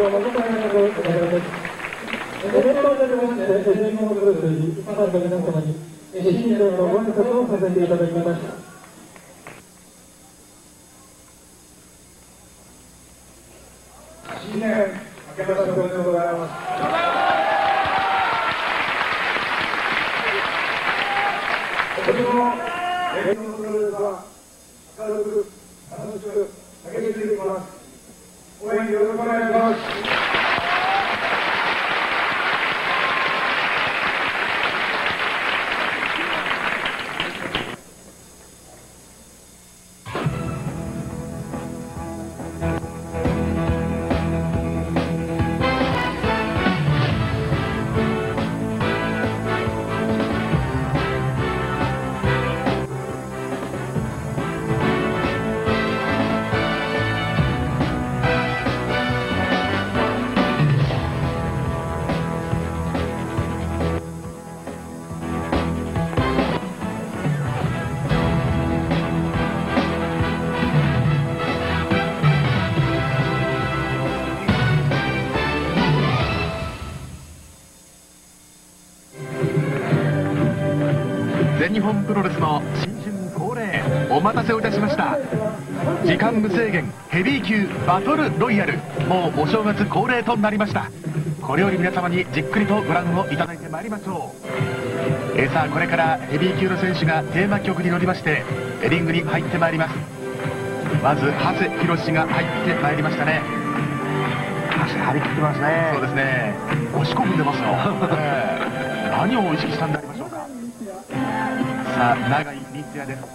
新年明けましておめでとうございます。今年も営業のプロレスは明るく楽しく駆け抜けていきます。応援よろしくお願いします。 全日本プロレスの新春恒例、お待たせをいたしました。時間無制限ヘビー級バトルロイヤル、もうお正月恒例となりました。これより皆様にじっくりとご覧をいただいてまいりましょう。さあこれからヘビー級の選手がテーマ曲に乗りましてリングに入ってまいります。まず長谷博が入ってまいりましたね。 長谷張り切ってますね。 そうですね、押し込んでますよ何を意識したんでありましょうか。さあ永井光也です。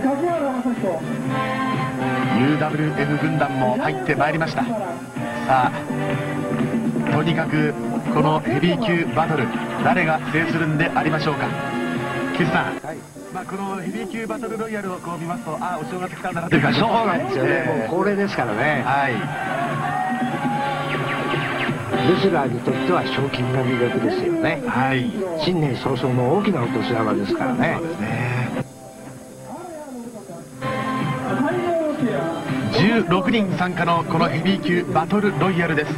UWF 軍団も入ってまいりました。さあとにかくこのヘビー級バトル、誰が制するんでありましょうか。岸さん、はい、このヘビー級バトルロイヤルをこう見ますと、ああお正月来たんだなという感じ。 そうなんですよね、もう恒例ですからね。 はい、 レスラーにとっては賞金が魅力ですよね。 はい、 新年早々の大きなお年玉ですからね。 そうですね。16人参加のこのヘビー級バトルロイヤルです。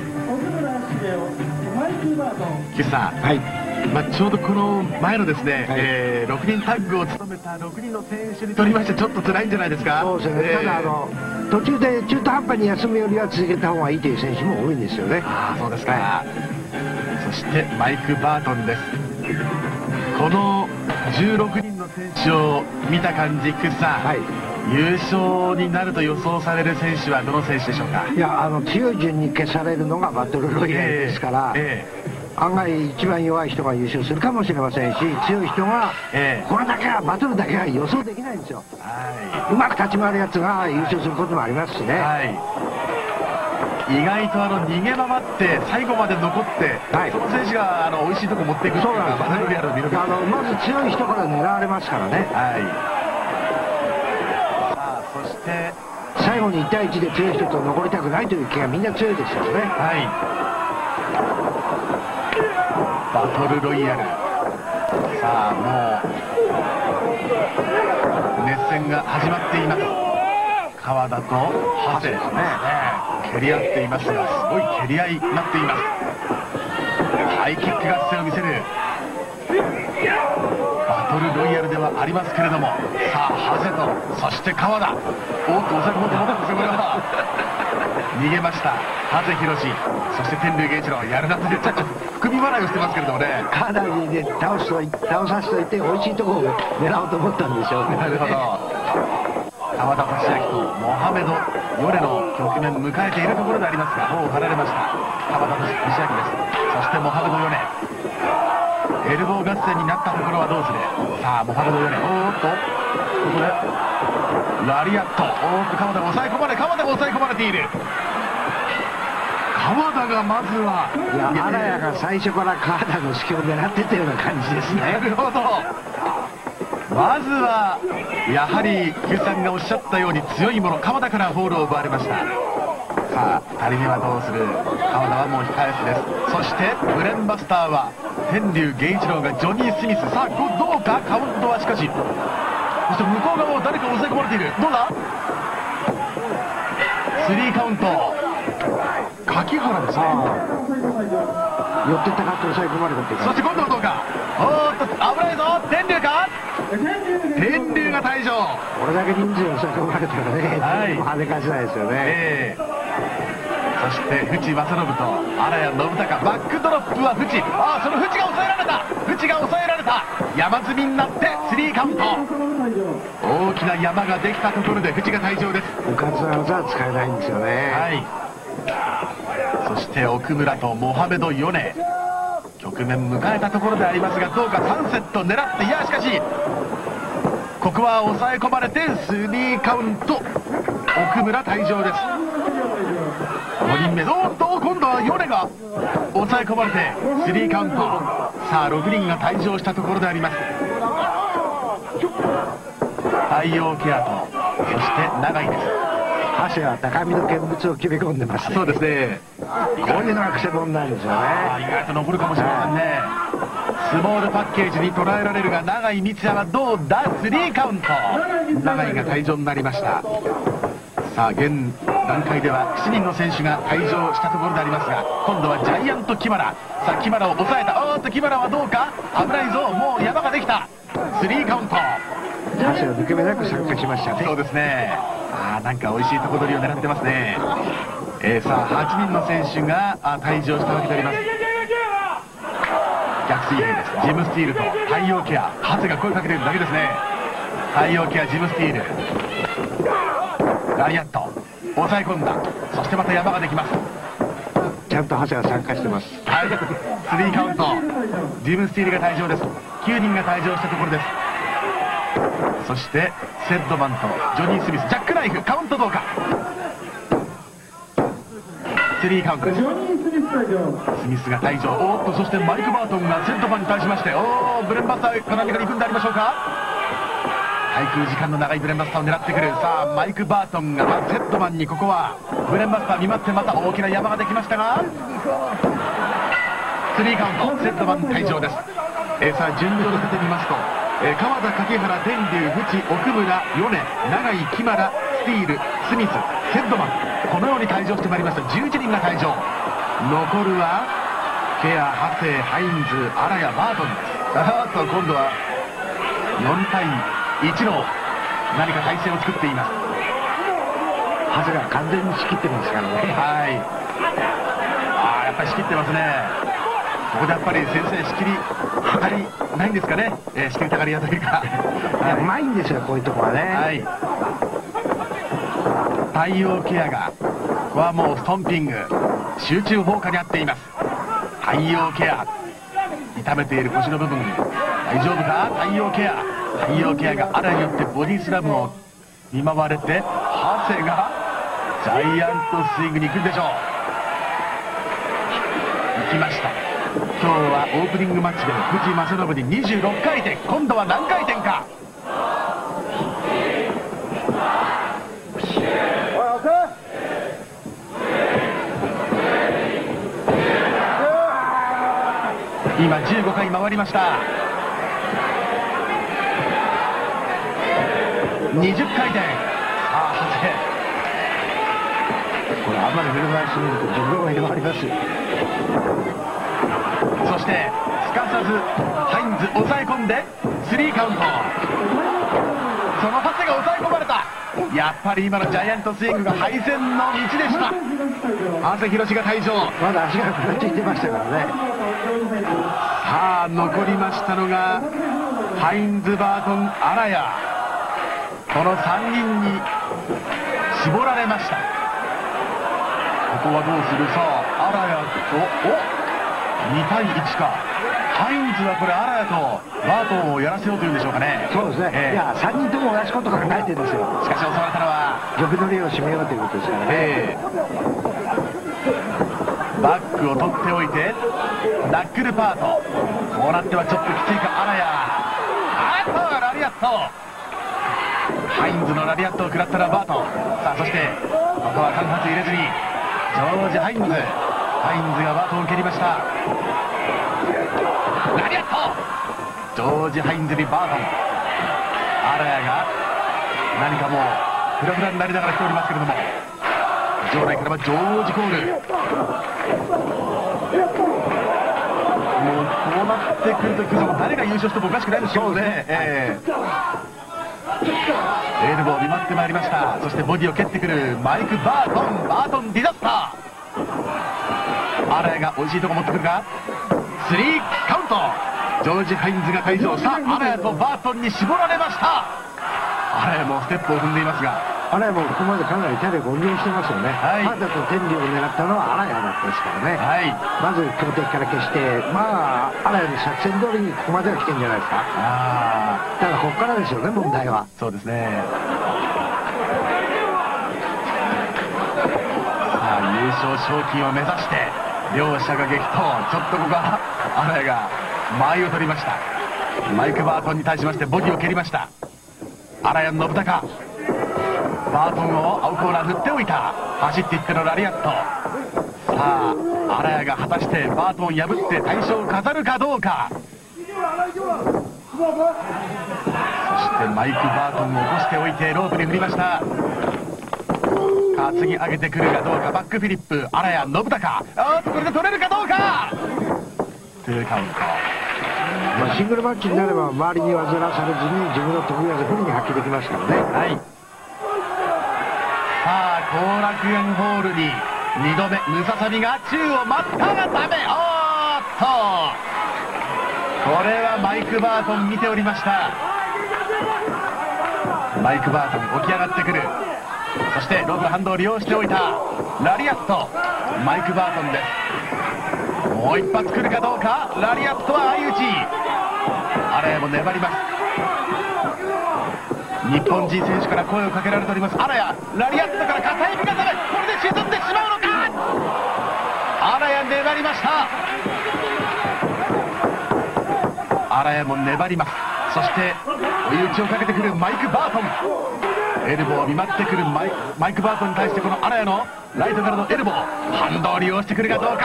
岸さん、はい、ちょうどこの前のですね、はい、6人タッグを務めた6人の選手にとりましてちょっと辛いんじゃないですか。 そうですね、ただ途中で中途半端に休むよりは続けた方がいいという選手も多いんですよね。 ああそうですか、はい、そしてマイク・バートンです。この16人の選手を見た感じ、岸さん、はい、優勝になると予想される選手はどの選手でしょうか。 いや、強い順に消されるのがバトルロイヤルですから、案外一番弱い人が優勝するかもしれませんし、強い人が、これだけはバトルだけは予想できないんですよ。うまく立ち回るやつが優勝することもありますしね。はい、 意外と逃げ回って最後まで残って、はい、その選手が美味しいとこ持っていくっていうのがバトルロイヤルの魅力ですね。 まず強い人から狙われますからね。はい、 そして最後に1対1で強い人と残りたくないという気がみんな強いですよね。 はい、バトルロイヤル、さあもう熱戦が始まっています。川田と長谷ですね、蹴り合っていますが、すごい蹴り合いになっています。ハイキック合戦を見せるバトルロイヤルではありますけれども、さあ長谷とそして川田、おっと抑え込もうと思ったんですよ。これは逃げました長谷博、そして天竜源一郎、やるなってちょっと含み笑いをしてますけれどもね。 かなりで倒させておいて美味しいところを狙おうと思ったんでしょうね。 なるほど。川田俊明とモハメド・ヨレの局面迎えているところでありますが、もう離れました川田俊明です。そしてモハメド・ヨネ、エルボー合戦になったところはどうする。さあモハメド・ヨネ、おーっとここでラリアット、おーっと川田が抑え込まれ、川田が抑え込まれている。川田がまずは、 いや、荒谷が最初から川田の隙を狙ってたような感じですね。 なるほど。まずはやはり菊さんがおっしゃったように強いもの、川田からホールを奪われました。さあ2人目はどうする。川田はもう控え室です。そしてブレンバスターは天竜源一郎がジョニー・スミス。さあどうか、カウントはしかし、そして向こう側を誰か押さえ込まれている。どうだ、スリーカウント。 柿原ですね。 寄ってったかって抑え込まれたっていうか。 そして今度はどうか。おーっと危ないぞ。天竜か。天竜が退場。 これだけ人数を抑え込まれたらね、 はい、 跳ね返せないですよね。 そして淵正信と荒谷信孝、バックドロップは淵。ああ、その淵が抑えられた。淵が抑えられた。山積みになって3カウント。大きな山ができたところで淵が退場です。 うかつな技は使えないんですよね。 はい。そして奥村とモハメド・ヨネ、局面迎えたところでありますが、どうか3セット狙って、いやしかしここは抑え込まれて3カウント。奥村退場です。5人目、おっと今度はヨネが抑え込まれて3カウント。さあ6人が退場したところであります。太陽ケアとそして長井です。 橋は高みの見物を決め込んでますね。 そうですね。 こういうのがくせ者なんですよね。 意外と残るかもしれませんね。スモールパッケージに捉えられるが、永井光也はどうだ。3カウント。永井が退場になりました。さあ現段階では7人の選手が退場したところでありますが、今度はジャイアントキマラ。さあキマラを抑えた。おーっとキマラはどうか。危ないぞ。もう山ができた。3カウント。 橋は抜け目なく参加しましたね。 そうですね。なんか美味しいとこ取りを狙ってますね。さあ8人の選手が退場したわけであります。逆水平です。ジムスティールと太陽ケア。ハセが声かけてるだけですね。太陽ケア、ジムスティール、ラリアット抑え込んだ。そしてまた山ができます。 ちゃんとハセが参加してます。 はい、3カウント。ジムスティールが退場です。9人が退場したところです。そしてセッドマンとジョニー・スミス、ジャックナイフ、カウントどうか。3カウントです。スミスが退場。おっとそしてマイク・バートンがセッドマンに対しまして、おーブレンバスターか何かに行くんでありましょうか。滞空時間の長いブレンバスターを狙ってくる。さあマイク・バートンがセッドマンに、ここはブレンバスター見舞って、また大きな山ができましたが3カウント。セッドマン退場です。さあ順序を立ててみますと、川田、柿原、天竜、淵、奥村、米、永井、木村、スティール、スミス、セッドマン、このように退場してまいりました。11人が退場。残るはケア、ハセ、ハインズ、荒谷、バートンです。あと今度は4対1の何か体勢を作っています。 ハセが完全に仕切ってますからね。 はい。やっぱり仕切ってますね。ここでやっぱり先生仕切りたがりないんですかね。仕切りたがり屋というかうまいんですよ、こういうとこはね。 はい。太陽ケアがここはもうストンピング、集中放火にあっています。太陽ケア、痛めている腰の部分大丈夫か。太陽ケア、太陽ケアがあらによってボディスラムを見舞われて、ハセがジャイアントスイングに行くんでしょう。行きました。今日はオープニングマッチで藤正信に26回転、今度は何回転か。今15回回りました。20回転。ハセ、 これあんまり目の前にしてみると自分が広がりますよ。 そしてすかさずハインズ抑え込んで3カウント。そのハセが抑え込まれた。やっぱり今のジャイアントスイングが敗戦の道でした。ハセヒロシが退場。 まだ足がふらついてましたからね。 さあ残りましたのがハインズ、バートン、荒谷、この3人に絞られました。ここはどうする。さあ荒谷と2対1か。ハインズはこれ荒谷とバートンをやらせようというんでしょうかね。 そうですね、いや3人とも同じこと考えてるんですよ。 しかし襲われたのは玉乗りを締めようということですからね。 バックを取っておいてナックルパート、こうなってはちょっときついか。荒谷、ラリアット、ハインズのラリアットを食らったらバートン。さあそしてここは間髪入れずにジョージ・ハインズがバートンを蹴りました。ラリアット、ジョージ・ハインズにバートン。荒谷が何かもうフラフラになりながら来ておりますけれども、 場内からはジョージ・コール。もうこうなってくると誰が優勝してもおかしくないんですけどね。エルボー見舞ってまいりました。そしてボディを蹴ってくるマイク・バートンディザスター。アラヤが美味しいとこ持ってくるがスリーカウント。ジョージ・ハインズが退場。さあアラヤとバートンに絞られました。アラヤもステップを踏んでいますが、 アラヤもここまでかなり体力温存してますよね。ハーダと天理を狙ったのはアラヤだったですからね。まず強敵から消して、まあアラヤの作戦通りにここまでは来てるんじゃないですか。ただここからですよね、問題は。 そうですね。さあ優勝賞金を目指して両者が激闘。ちょっとここはアラヤが前を取りました。マイク・バートンに対しましてボディを蹴りました。アラヤン信孝、バートンを青コーナー振っておいた。走っていってのラリアット。さあアラヤが果たしてバートンを破って大勝を飾るかどうか。そしてマイク・バートンを起こしておいてロープに振りました。担ぎ上げてくるかどうか。バックフィリップ、アラヤ信孝。これで取れるかどうか。2カウント。 シングルマッチになれば周りにはずらされずに自分の得意技フルに発揮できますからね。 さあ後楽園ホールに2度目ムササビが宙を待ったがダメ。これはマイク・バートン見ておりました。マイク・バートン起き上がってくる。そしてロープのハンドを利用しておいたラリアット。マイク・バートンです。もう一発来るかどうか。ラリアットは相打ち。アラヤも粘ります。日本人選手から声をかけられております。アラヤラリアットから片指がダメ。これで沈んでしまうのか。アラヤ粘りました。アラヤも粘ります。そして追い打ちをかけてくるマイク・バートン。エルボーを見舞ってくるマイク・バートンに対してこのアラヤのライトからのエルボー、ハンドを利用してくるかどうか。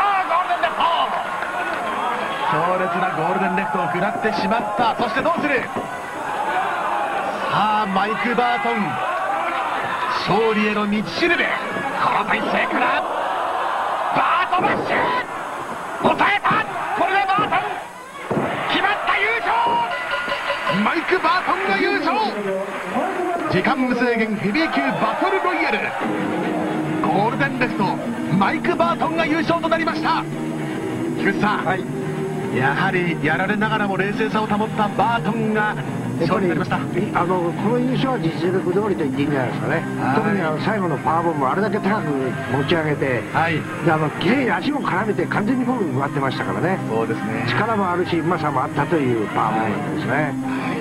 強烈なゴールデンレフトを食らってしまった。そしてどうする。さあマイク・バートン勝利への道しるべ。この体勢からバートマッシュ抑えた。これでバートン決まった優勝。マイク・バートンが優勝。時間無制限ヘビー級バトルロイヤル。ゴールデンレフトマイク・バートンが優勝となりました。菊池さん、やはりやられながらも冷静さを保ったバートンが勝利になりました。この優勝は実力通りと言っていいんじゃないですかね。特に最後のパワーボムをあれだけ高く持ち上げて、きれいに足も絡めて完全にフォームに回ってましたからね。 そうですね。 力もあるしうまさもあったというパワーボムなんですね。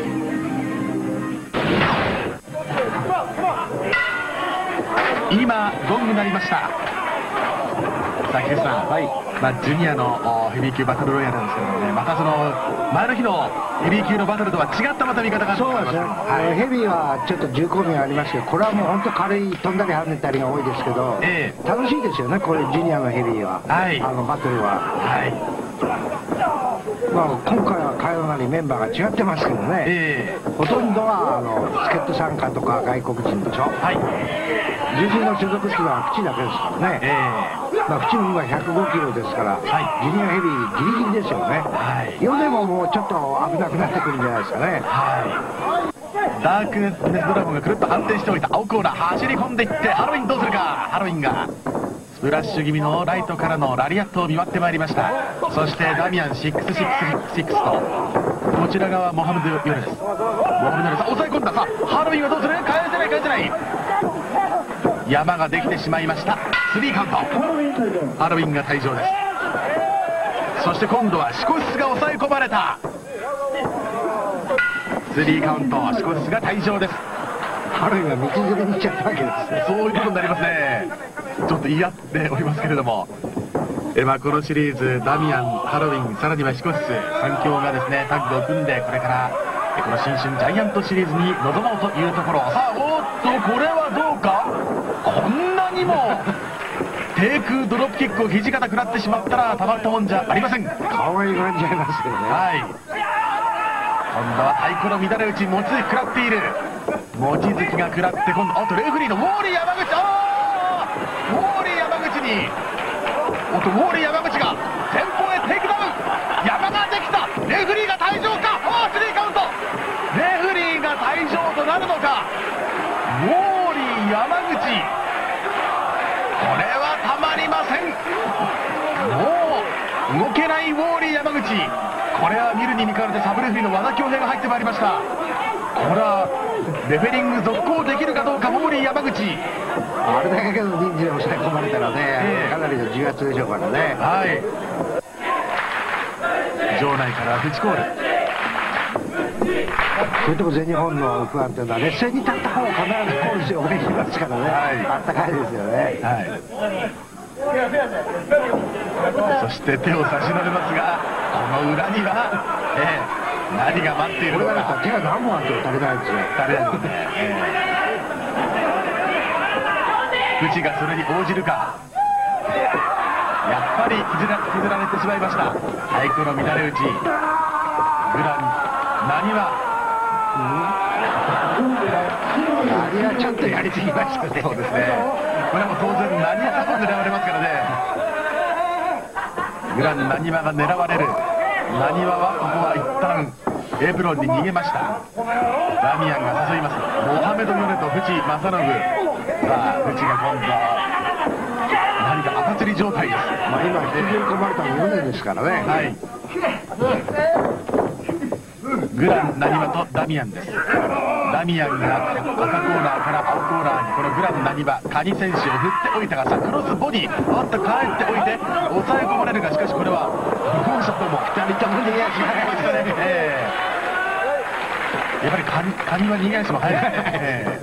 今ゴング鳴りました。さあ菊池さん、ジュニアのヘビー級バトルロイヤルなんですけどもね、またその前の日のヘビー級のバトルとは違ったまた見方がある。 そうですね。ヘビーはちょっと重厚味がありますけど、これはもう本当軽い飛んだり跳ねたりが多いですけど、楽しいですよね、これジュニアのヘビーは、バトルは。今回はかようなりメンバーが違ってますけどね、ほとんどは助っ人参加とか外国人でしょ。重心の所属機は口だけですからね。口も今105キロですから、ジュニアヘビーギリギリですよね。世でももうちょっと危なくなってくるんじゃないですかね。 ダークネスドラゴンがくるっと反転しておいた青コーナー走り込んでいって、ハロウィンどうするか。ハロウィンがスプラッシュ気味のライトからのラリアットを見舞ってまいりました。そしてダミアン666とこちら側モハメド・ヨネです。モハメド・ヨネさん抑え込んだ。さあハロウィンはどうする。返せない山ができてしまいました。3カウント。ハロウィンが退場です。そして今度はシコスが抑え込まれた。3カウント。シコスが退場です。 ハロウィンが道連れに行っちゃったわけですね。 そういうことになりますね。ちょっと言い合っておりますけれども、このシリーズダミアン、ハロウィン、さらにはシコス3強がですねタッグを組んで、これからこの新春ジャイアントシリーズに臨もうというところ。さあこれはどうか。こんなにも低空ドロップキックを肘肩食らってしまったらたまったもんじゃありません。 顔が歪んじゃいますよね。 今度は太鼓の乱れ打ち、望月食らっている。望月が食らって今度レフェリーのウォーリー山口、 おっとウォーリー山口が前方へテイクダウン、山ができた、レフリーが退場か、スリーカウント、レフリーが退場となるのか、ウォーリー山口、これはたまりません。もう動けないウォーリー山口、これは見るに見かねてサブレフリーの和田恭平が入ってまいりました。これはレフェリング続行できるかどうか、ウォーリー山口、 あれだけの人数で抑え込まれたらね、かなりの重圧でしょうからね。 はい、場内からフチコール。 そういうとこ全日本の不安というのは劣勢に立った方を必ずコールして応援しますからね、あったかいですよね。 そして手を差し伸べますが、この裏には、何が待っているのか。 これが手が何本あっても足りないんですよ。 足りないですね。藤がそれに応じるか。やっぱり削られてしまいました。太鼓の乱れ打ち、グランなにわ、 あれはちょっとやりすぎましたね。 そうですね、これも当然何やと狙われますからね。グランなにわが狙われる。なにわはここは一旦エプロンに逃げました。ダミアンが誘います。モハメド・ヨネと藤正信。さあ藤が今度何か赤釣り状態です。 今引きずり込まれたのヨネですからね。 はい、グランなにわとダミアンです。ダミアンが赤コーナーから青コーナーに、このグランなにわカニ選手を振っておいたが、さクロスボディ、おっと帰っておいて抑え込まれるが、しかしこれは不本社とも2人とも逃げ足が速いましたね。やっぱりカニは逃げ足も速いですね。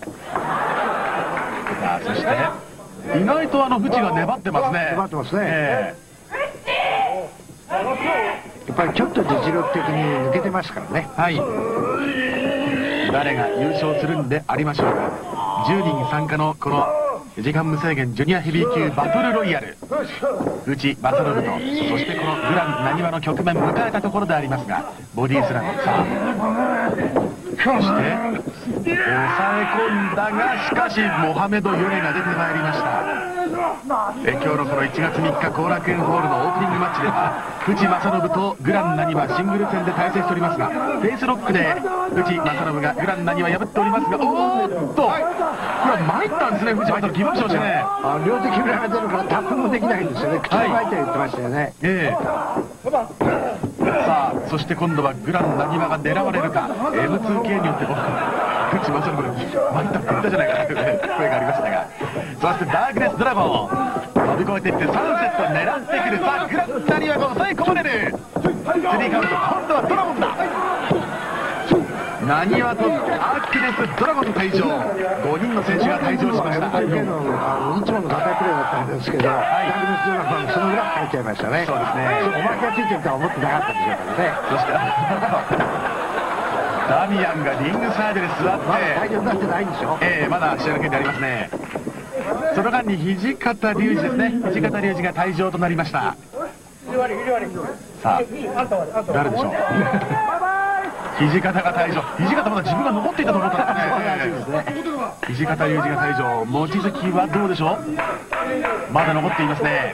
さあそして意外と藤が粘ってますね。 粘ってますね。やっぱりちょっと実力的に抜けてますからね。 はい、誰が優勝するんでありましょうか。10人参加のこの時間無制限ジュニアヘビー級バトルロイヤル、内正信と、そしてこのグランなにわの局面迎えたところでありますが、ボディスラム、さあそして抑え込んだが、しかしモハメド・ヨネが出てまいりました。今日のこの1月3日後楽園ホールのオープニングマッチでは藤正信とグランなにわシングル戦で対戦しておりますが、フェイスロックで藤正信がグランなにわ破っておりますが、おーっとこれは参ったんですね。藤正信ギブアップしましたね。 両手決められてるからタップもできないんですよね。口が開いて言ってましたよね。 さあそして今度はグランなにわが狙われるか。 M2K によって藤正信参ったって言ったじゃないかという声がありましたが、そしてダークネスドラゴン飛び越えていって3セット狙ってくる。さあグランなにわが抑え込まれる。スリーカウント、今度はドラゴンだ。なにわとダークネスドラゴン退場、5人の選手が退場しました。 いつもの硬いプレーだったんですけど、ダークネスドラゴンその裏入っちゃいましたね。 そうですね、 おまけがついてるとは思ってなかったんでしょうからね。 そしてダミアンがリングサイドで座って、 まだ退場になってないんでしょ。 まだ試合の権利ありますね。その間に土方隆二ですね、土方隆二が退場となりました。さあ誰でしょう。土方が退場。土方まだ自分が残っていたと思ったんですね。土方隆二が退場。望月はどうでしょう。まだ残っていますね。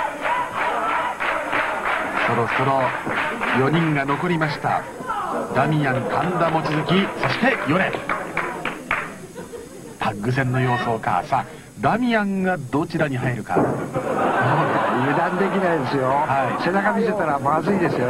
そろそろ4人が残りました。ダミアン、神田、望月、そして米。タッグ戦の様相か。さあダミアンがどちらに入るか。 油断できないですよ。背中見せたらまずいですよ。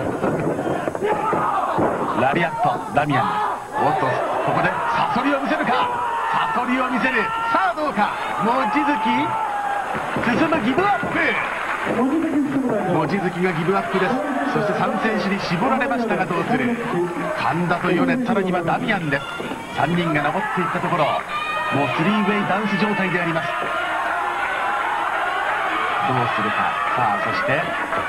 ラリアットダミアンです。おっとここでサソリを見せるか。サソリを見せる。さあどうか。望月進む、ギブアップ。望月がギブアップです。そして3選手に絞られましたがどうする。神田と米、さらにはダミアンです。3人が登っていったところ、もうスリーウェイダンス状態であります。どうするか。さあそして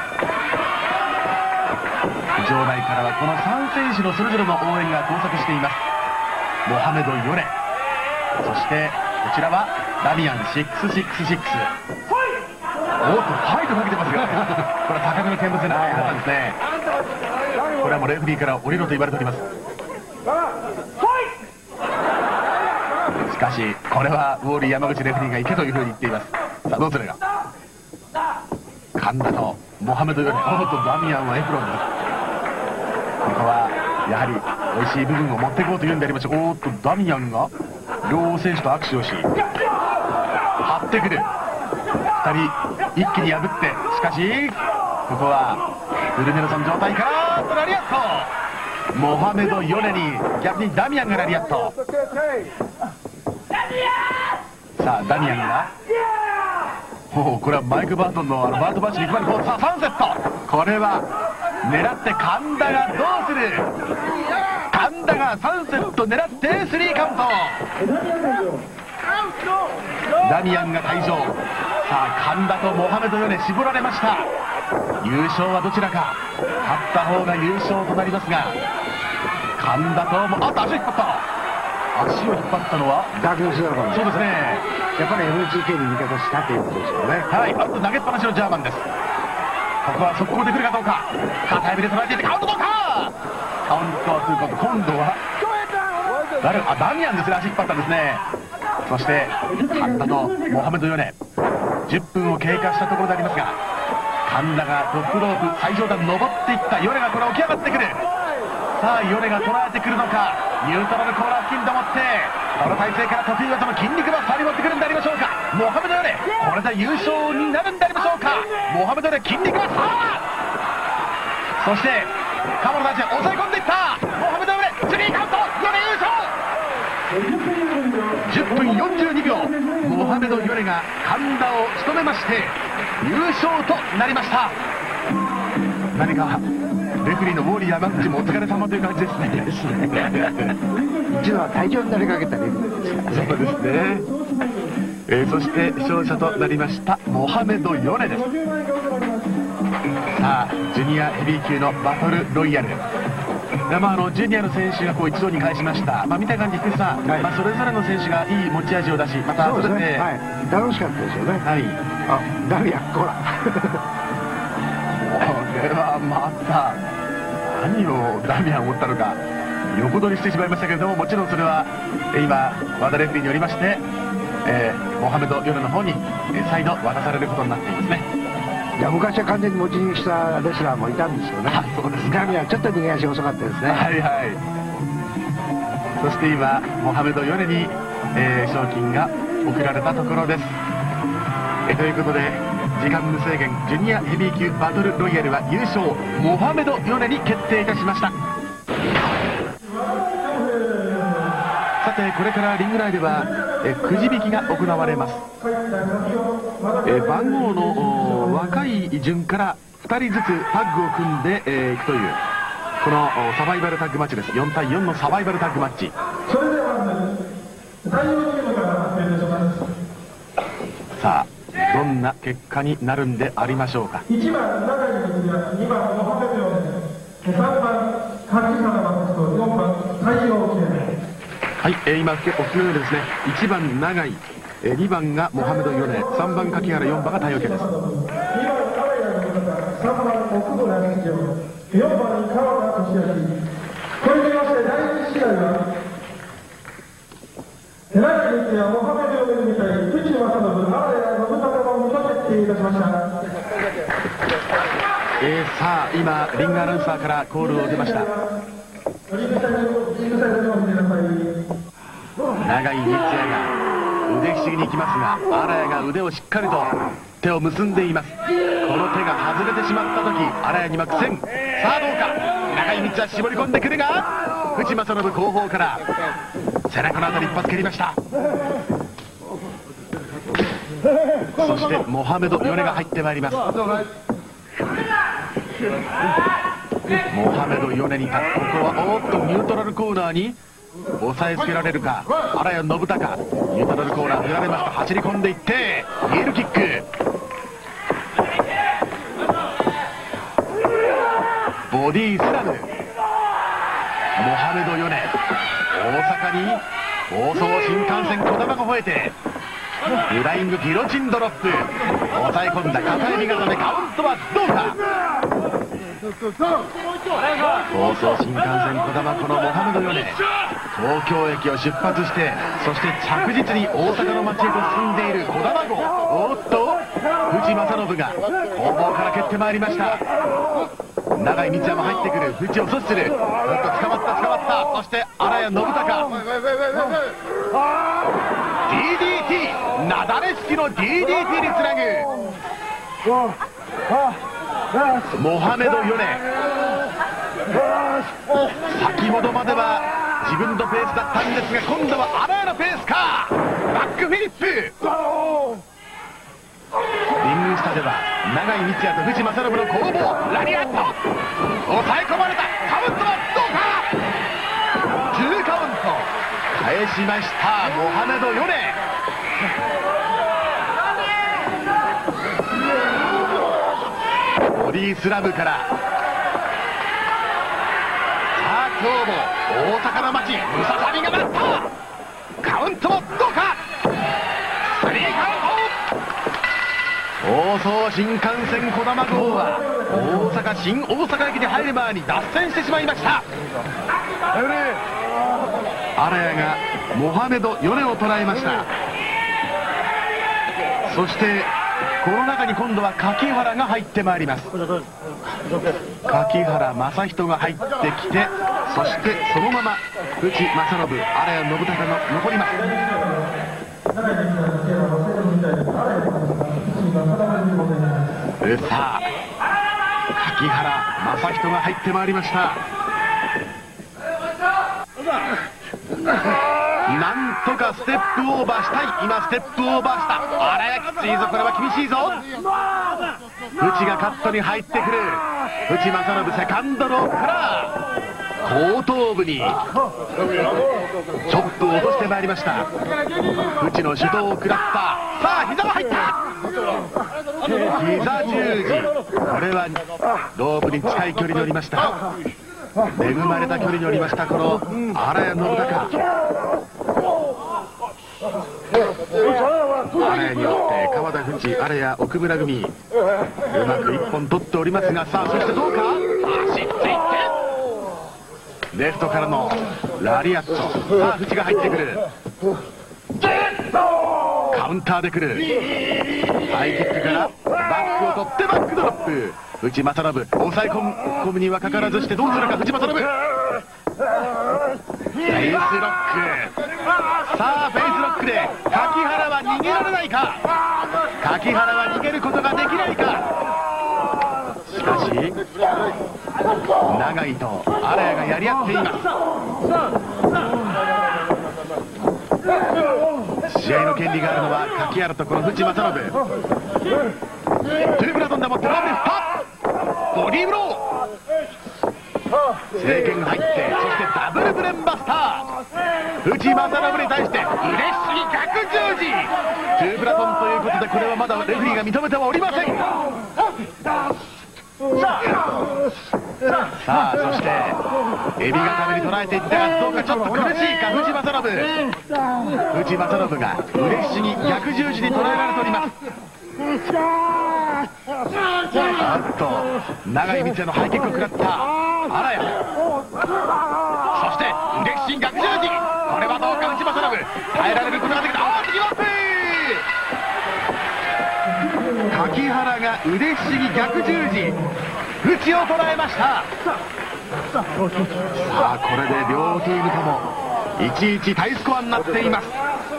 場内からはこの3選手のそれぞれの応援が交錯しています。モハメド・ヨネ、そしてこちらはダミアン666。おっとファイトかけてますよ。これは高めの見物になったんですね。これはもうレフェリーから降りろと言われております。しかしこれはウォーリー山口レフェリーが行けというふうに言っています。さあどうするか。 神田とモハメド・ヨネ、とダミアンはエプロンだ。ここはやはり美味しい部分を持っていこうというんでありましょう。ダミアンが両選手と握手をし張ってくる。2人一気に破って、しかしここはフルネルソン状態からラリアット。モハメド・ヨネに逆にダミアンがラリアット。さあダミアンがこれはマイク・バートンのバートバッシュに配るさあ3セット。これは狙って神田がどうする。神田が3セット狙って3カウント。ダミアンが退場。さあ神田とモハメド・ヨネ絞られました。優勝はどちらか。勝った方が優勝となりますが、神田とも足を引っ張った。足を引っ張ったのはダグラス・ドラゴン。 そうですね、 やっぱり M2K に味方したということですよね。 はい、投げっぱなしのジャーマンです。ここは速攻で来るかどうか。片指で捉えていってカウントどうか。カウントはということ、今度はダミアンですね、足引っ張ったんですね。そして神田とモハメド・ヨネ、10分を経過したところでありますが、神田がトップロープ最上段登っていった。ヨネがこれ起き上がってくる。さあヨネが捉えてくるのか。ニュートラルコーナー付近でもってこの体勢から得意技の筋肉バスターに持ってくるんでありましょうか。モハメド・ヨネ、これで優勝になるんでありましょうか。モハメド・ヨネ筋肉バスター。そしてカモロ大地抑え込んでいった。モハメド・ヨネスリーカウント。ヨネ優勝。10分42秒、モハメド・ヨネが神田を仕留めまして優勝となりました。何かレフェリーのウォーリアーマッチもお疲れ様という感じですね。 一度は退場になりかけたレフェリーですからね。 そうですね。そして勝者となりましたモハメド・ヨネです。さあジュニアヘビー級のバトルロイヤル。ジュニアの選手が一堂に会しました。見た感じ福士さん、それぞれの選手がいい持ち味を出し、またそうですね、はい、楽しかったですよね。はい、ダミアンほらこれはまた何をダミアンを打ったのか横取りしてしまいましたけれども、もちろんそれは今和田レフェリーによりまして、モハメド・ヨネの方に再度渡されることになっていますね。 いや昔は完全に持ち逃げしたレスラーもいたんですよね。 そうです。 ダミアンちょっと逃げ足遅かったですね。 はいはい。そして今モハメド・ヨネに、賞金が贈られたところです。ということで時間無制限ジュニアヘビー級バトルロイヤルは優勝モハメド・ヨネに決定いたしました。さてこれからリング内ではくじ引きが行われます。番号の若い順から2人ずつタッグを組んでいくというこのサバイバルタッグマッチです。4対4のサバイバルタッグマッチ。 それでは太陽チームから発表いたします。 さあどんな結果になるんでありましょうか。 1番中井光也、2番モハメド・ヨネ、3番柿原誠、4番太陽チーム。 はい、今お聞きのようにですね、1番永井、2番がモハメド・ヨネ、3番柿原、4番が太陽家です。2番川谷の方、3番奥村敦之、4番に川田俊明。 これにまして第1試合は永井光也、モハメド・ヨネに対藤正信、原田信孝の見立て決定いたしました。 さあ今リングアナウンサーからコールを受けました。長井光也が腕ひしぎに行きますが、荒谷が腕をしっかりと手を結んでいます。この手が外れてしまった時荒谷には苦戦。さあどうか。長井光也絞り込んでくるが藤正信後方から背中のあたり一発蹴りました。そしてモハメド・ヨネが入ってまいります。モハメド・ヨネにここはニュートラルコーナーに押さえつけられるか。荒谷信孝ニュートラルコーナー振られました。走り込んでいってヒールキック。ボディスラム。モハメド・ヨネ大阪に放送新幹線こだまが吠えてフライングギロチンドロップ。抑え込んだ片指型でカウントはどうか。 放送新幹線こだまこのモハメド・ヨネ、東京駅を出発して、そして着実に大阪の街へと進んでいるこだま号。おっと藤正信が後方から蹴ってまいりました。永井道也も入ってくる。藤を阻止する。捕まったそして荒谷信孝 DDT、 なだれ式の DDT につなぐモハメド・ヨネ。先ほどまでは自分のペースだったんですが、今度は荒谷のペースか。バックフィリップ。リング下では永井道也と藤正信の攻防。ラリアット抑え込まれた。カウントはどうか。2カウント返しましたモハメド・ヨネ。ボディスラムから、さあ今日も大阪の街ムササビが待った。カウントはどうか。3カウント。放送新幹線こだま号は新大阪駅に入る前に脱線してしまいました。荒谷がモハメド・ヨネを捉えました。そしてこの中に今度は柿原が入ってまいります。柿原正人が入ってきて、そしてそのまま藤正信、荒谷信孝の残ります。さあ柿原正人が入ってまいりました。なんとかステップオーバーしたい。今ステップオーバーした。あれきついぞ、これは厳しいぞ。藤がカットに入ってくる。藤正信セカンドローから後頭部にチョップを落としてまいりました。藤の手動を食らった。さあ膝が入った。膝十字、これはロープに近い距離におりました。恵まれた距離におりましたこの荒谷信孝。荒谷によって川田藤、荒谷奥村組うまく一本取っておりますが、さあそしてどうか。走っていってレフトからのラリアット。さあ藤が入ってくる。カウンターでくる。ハイキックからバックを取ってバックドロップ。藤正信抑え込むにはかからずして、どうするか藤正信。フェイスロック。さあフェイスロックで柿原は逃げられないか。柿原は逃げることができないか。しかし永井と荒谷がやり合っています。試合の権利があるのは柿原とこの藤正信。トゥーブラトンでもってロープに振った。ボディーブロー。正拳が入って、そしてダブルブレンバスター。藤正信に対して嬉しすぎ逆十字。トゥーブラトンということで、これはまだレフェリーが認めてはおりません。さあそしてエビ固めに捉えていったが、どうかちょっと苦しいか藤正信。藤正信が嬉しぎ逆十字に捉えられております。あっと永井道也のハイキックを食らった荒谷。そして嬉しい逆十字。これはどうか藤正信耐えられることができた。次は柿原が嬉しぎ逆十字。藤を捉えました。さあこれで両チームとも1-1タイスコアになっています。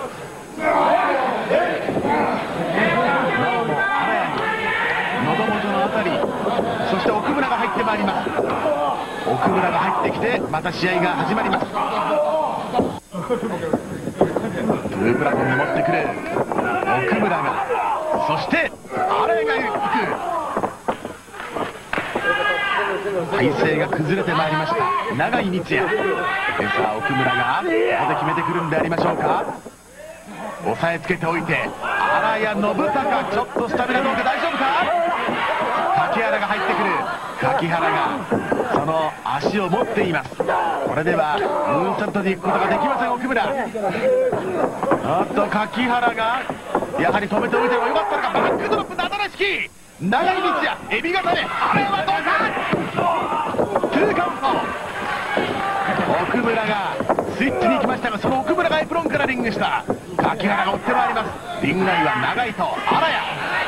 喉元のあたり、そして奥村が入ってまいります。奥村が入ってきてまた試合が始まります。トゥープラトンに持ってくる奥村が、そして荒谷が行く。体勢が崩れてまいりました永井道也。さあ奥村がここで決めてくるんでありましょうか。押さえつけておいて荒谷信孝、ちょっとスタミナどうか、大丈夫か。柿原が入ってくる。柿原がその足を持っています。これではムーンサルトで行くことができません奥村。おっと柿原がやはり止めておいてもよかったのか。バックドロップなだら式。 長い道やエビ固め、あれはどうか。2カウント。奥村がスイッチに行きましたが、その奥村がエプロンからリングした。柿原が追ってまいります。リング内は長いと荒谷、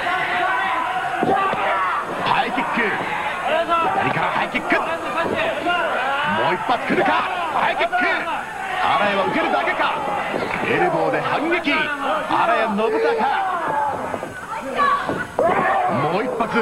ハイキック、左からハイキック、もう一発来るか。ハイキック、荒谷は受けるだけか。エルボーで反撃、荒谷信孝、もう一発、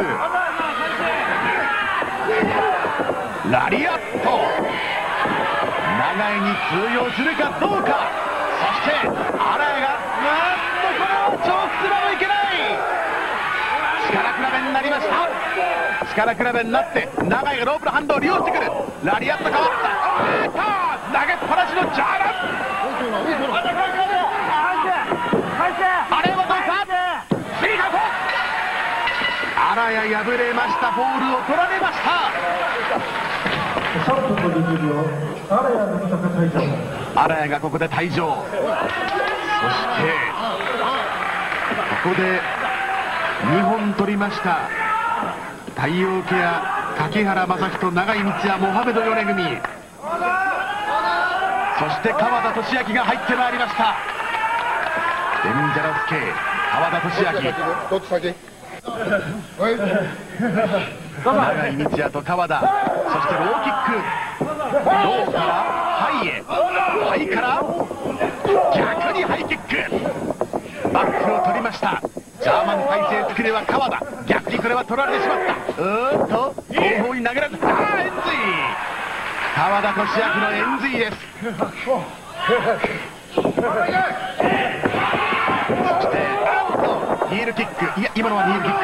ラリアット、長井に通用するかどうか。そして荒谷がなんとこのチョークスラムいけない。力比べになりました。力比べになって長井がロープのハンドを利用してくる。ラリアット変わった。投げっぱなしのジャーラン。あれはどうか。スリーカウント。荒谷敗れました。ボールを取られました。荒谷がここで退場。そしてここで2本取りました。太陽ケア、柿原正人、長井道也、モハメド米組、そして川田俊明が入ってまいりました。デンジャラス系川田俊明、 どっち先。 長井道也と川田、そしてローキック、ローからハイへ、ハイから逆にハイキック、バックを取りました。ジャーマン体勢作りは川田、逆にこれは取られてしまった。後方に投げられた。円髄、川田俊明の円髄です。そしてヒールキック、いや今のはヒールキック、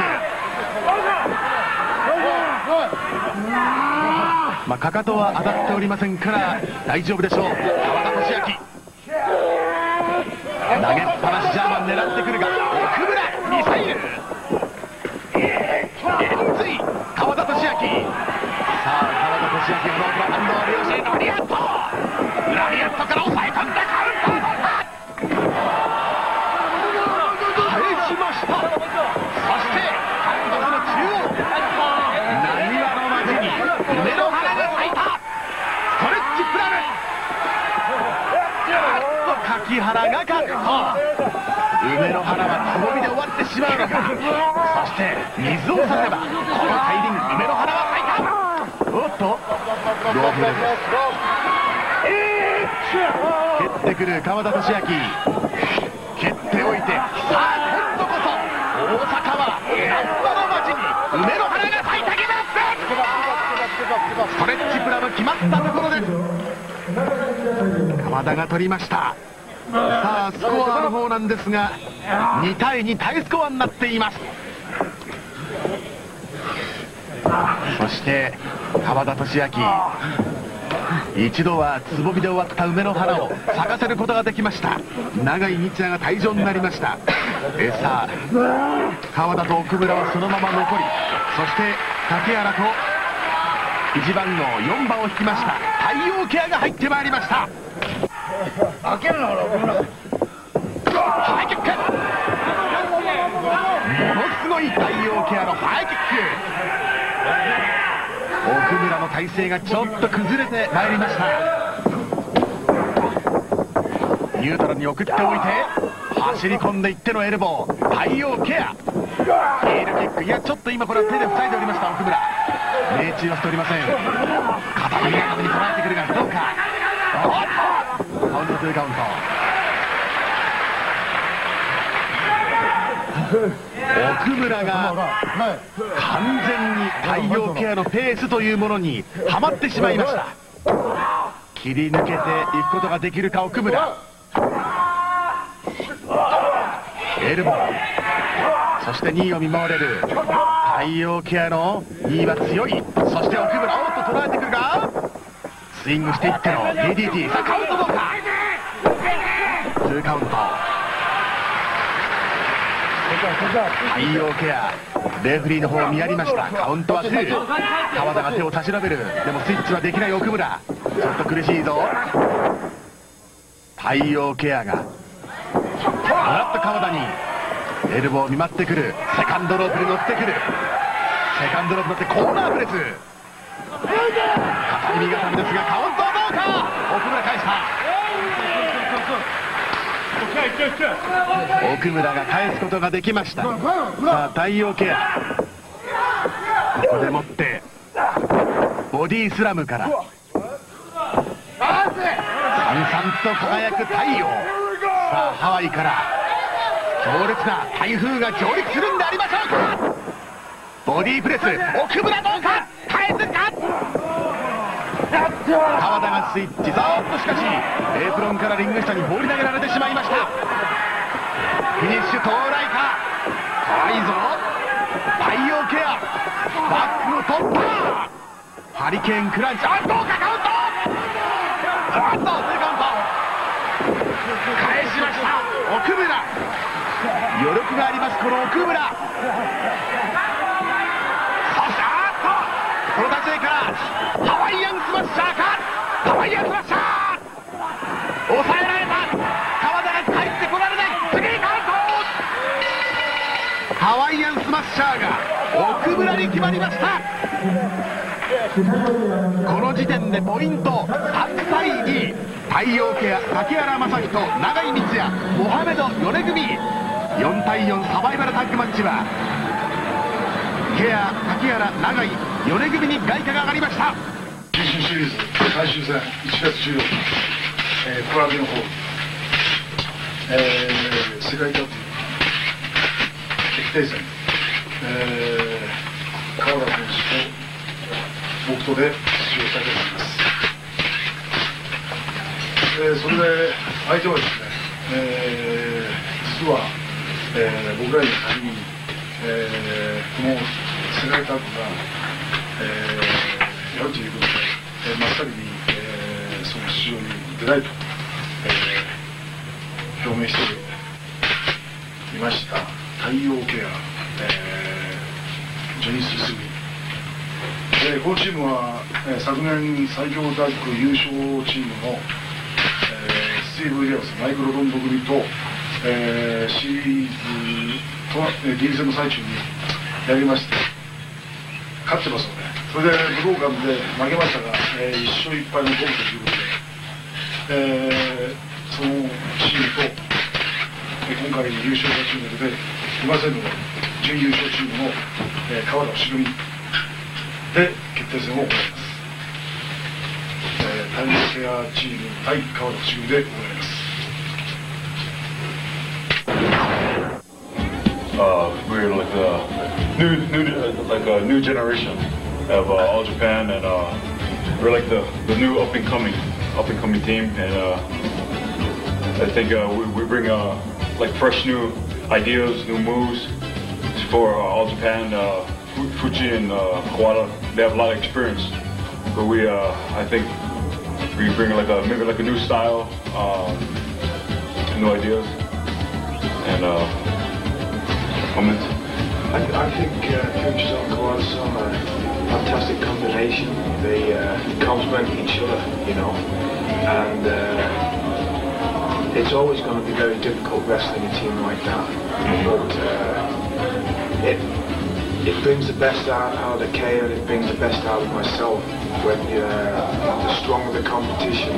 まあ、かかとは当たっておりませんから大丈夫でしょう。川田俊明、投げっぱなしジャーマン狙ってくるが、奥村ミサイル、円髄、川田俊明、さあ川田俊明のロープハンドを利用してラリアット、ラリアットから抑え込んだカウンター、返しました。そしてハンドの中央、なにわの街に梅の花が咲いた。ストレッチプラム、柿原がカット。梅の花はつぼみで終わってしまうのか。そして水を差せばこの大輪梅の花は咲いた。おっとロープレス、蹴ってくる川田俊明、蹴っておいて、さあ今度こそ大阪は夏の街に梅の花が咲いた。けますストレッチプラム決まったところです。川田が取りました。さあスコアの方なんですが2対2、タイスコアになっています。そして川田俊明、一度はつぼみで終わった梅の花を咲かせることができました。長井道也が退場になりました。さあ川田と奥村はそのまま残り、そして竹原と1番号4番を引きました太陽ケアが入ってまいりました。 開けるのハイキック、ものすごい太陽ケアのハイキック。奥村の体勢がちょっと崩れてまいりました。ニュートラルに送っておいて走り込んでいってのエルボー、太陽ケア、ヒールキック、いやちょっと今これは手で塞いでおりました奥村。命中はしておりません。片手に中に捉えてくるがどうか。カウント2カウント。奥村が完全に太陽ケアのペースというものにはまってしまいました。切り抜けていくことができるか奥村。エルボー、そして2位を見守れる太陽ケアの2位は強い。そして奥村、おっと捉えてくるがスイングしていっての DDT。 さあカウントどうか。2カウント。太陽ケアレフリーの方を見やりました。カウントは2。川田が手を差し伸べる。でもスイッチはできない奥村、ちょっと苦しいぞ。太陽ケアがふらっと川田にエルボーを見舞ってくる。セカンドロープに乗ってくる。 セカンドロープだってコーナープレス。片耳固めですがカウントどうか。奥村返した。奥村が返すことができました。さあ太陽ケア、ここでもってボディスラムからさんさんと輝く太陽。さあハワイから強烈な台風が上陸するんでありましょうか。ボディプレス、奥村どうか。返すか。川田がスイッチ。さあおっとしかしエプロンからリング下に放り投げられてしまいました。フィニッシュ到来か。かわいいぞ太陽ケア。バックの突破。ハリケーンクランチ。あ、どうかカウント。あっとセカンド返しました。奥村余力があります。この奥村。そしてあっとこの立ち合いからハワイアンスマッシャーか。ハワイアンスマッシャー抑えられた。川田が帰ってこられない。次にカウント。ハワイアンスマッシャーが奥村に決まりました。この時点でポイント8対2。太陽ケア竹原正人、永井光也、モハメド米組。4対4サバイバルタッグマッチはケア竹原永井米組に外貨が上がりました。 九州シリーズ最終戦1月14日、コラビの方、世界カップ決定戦、川田選手と僕とで出場されています。それで相手はですね、実は、僕らに仮に、この世界カップが、やるということで、真っ先に、その出場に出たいと、表明していました太陽ケア、ジョニス・スミ。このチームは、昨年最強タッグ優勝チームの、スティーブ・ウィリアムス、マイクロ・ロンド組と、シリーズとリーグ戦の最中にやりまして勝ってますので、それで武道館で負けましたが、1勝1敗の五分ということで、そのチームと、今回優勝したチームでいませんので、準優勝チームの、川田茂美で決定戦を行います。太陽ケアチーム対川田茂美で行います。 We're like a new generation of All Japan, and we're like the new up and coming team, and I think we bring like fresh new ideas, new moves for All Japan. Fuji and Kawada, they have a lot of experience, but we I think we bring maybe like a new style, new ideas, and I think Fuji's and Kawada's on a fantastic combination. They complement each other, you know, and it's always going to be very difficult wrestling a team like that. But it brings the best out of the K, and it brings the best out of myself when the stronger the competition.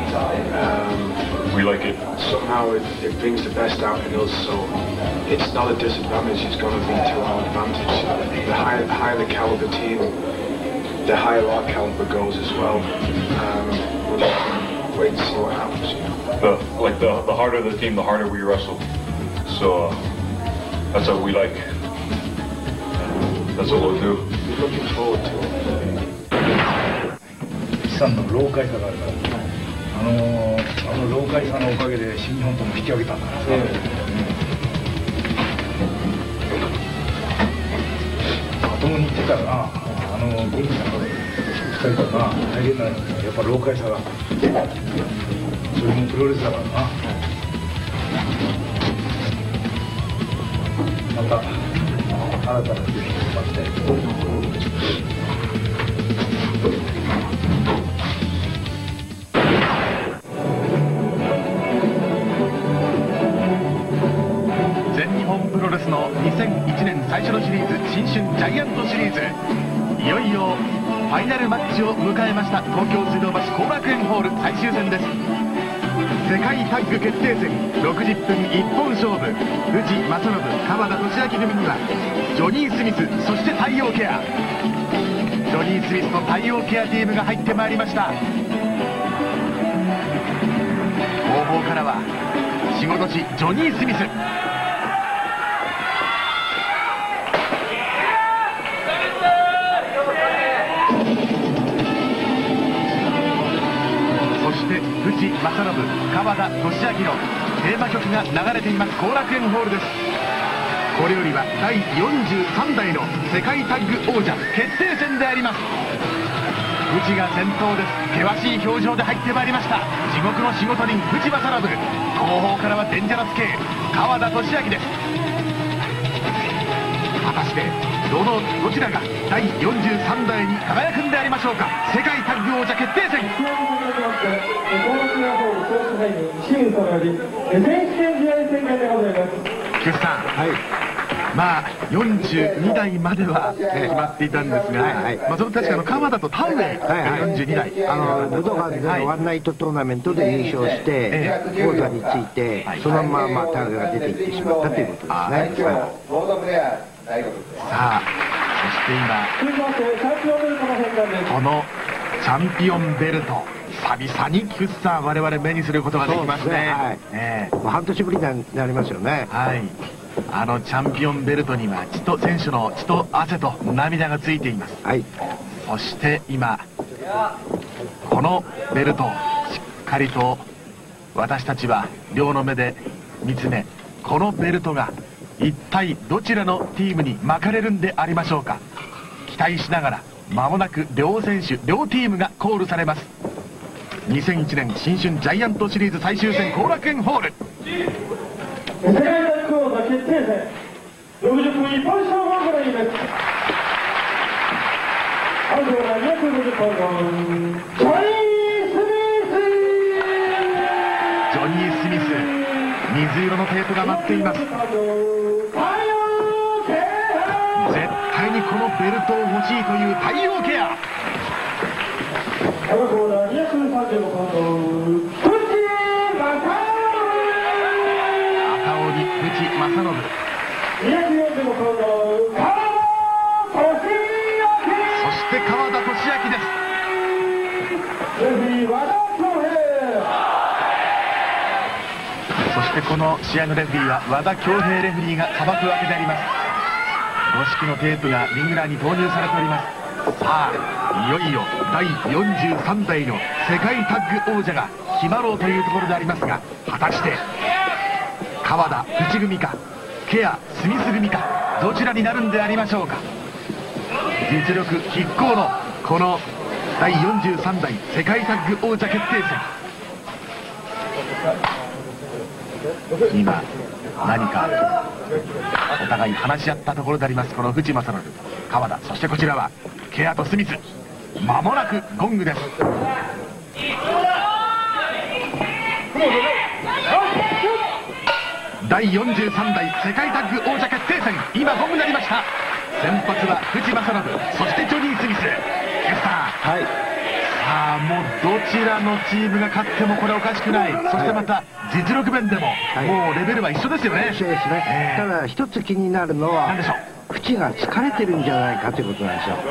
We like it. Somehow it brings the best out in us, so it's not a disadvantage, it's going to be to our advantage. The higher the caliber team, the higher our caliber goes as well. We'll just wait and see what happens, you know. The harder the team, the harder we wrestle. So that's what we like. That's what we'll do. We're looking forward to it. さんの老快さがあるから、あの老快さのおかげで新日本とも引き上げたんだからさ、まともに言ってたらな、ゴルフさんの2人とな、大変なやっぱ老快さが、それもプロレスだからな。また新たな出品を待ちたい。 全日本プロレスの2001年最初のシリーズ新春ジャイアントシリーズ、いよいよファイナルマッチを迎えました。東京水道橋後楽園ホール最終戦です。世界タッグ決定戦60分一本勝負、藤正信、川田俊明組にはジョニー・スミス、そして太陽ケア、ジョニー・スミスと太陽ケアチームが入ってまいりました。後方からは仕事師ジョニー・スミス、そして藤正信、川田俊明のテーマ曲が流れています後楽園ホールです。これよりは第43代の世界タッグ王者決定戦であります。藤が先頭です。険しい表情で入ってまいりました。地獄の仕事人藤正信、後方からはデンジャラス系川田俊明です。果たしてどちらが第43代に輝くんでありましょうか。世界タッグ王者決定戦、菊池さん、まあ42代までは決まっていたんですが、その確か川田と田上が42代、 武道館でのワンナイトトーナメントで優勝して王座について、そのまま田上が出ていってしまったということですね。 さあ、そして今このチャンピオンベルト、久々に菊池さん、我々目にすることができますね。 半年ぶりになりますよね。 あのチャンピオンベルトには選手の血と汗と涙がついています。そして今このベルトをしっかりと私たちは両の目で見つめ、このベルトが一体どちらのチームに巻かれるんでありましょうか。期待しながら間もなく両選手両チームがコールされます。2001年新春ジャイアントシリーズ最終戦後楽園ホール、 世界タッグ王座決定戦60分一本勝負を行います。アウトは250ポンド、ジョニー・スミス、 水色のテープが待っています。絶対にこのベルトを欲しいという太陽ケア。 赤コーナー235ポンド、藤正信、 245ポンド、川田俊明、 そして川田俊明です。 レフリー和田恭平、 そしてこの試合のレフリーは和田恭平レフリーが裁くわけであります。公式のテープがリングラーに投入されております。さあ、いよいよ第43代の世界タッグ王者が決まろうというところでありますが、果たして川田藤組かケアスミス組か、どちらになるんでありましょうか。実力拮抗のこの第43代世界タッグ王者決定戦、今何かお互い話し合ったところであります。この藤正信、川田、そしてこちらはケアとスミス。間もなくゴングです。第43代世界タッグ王者決定戦、今ゴングになりました。先発は藤正信、そしてジョニー・スミス。さあ、もうどちらのチームが勝ってもこれおかしくない。そしてまた実力面でももうレベルは一緒ですよね。 一緒ですね。ただ一つ気になるのは、 何でしょう、 縁が疲れてるんじゃないかということなんですよ。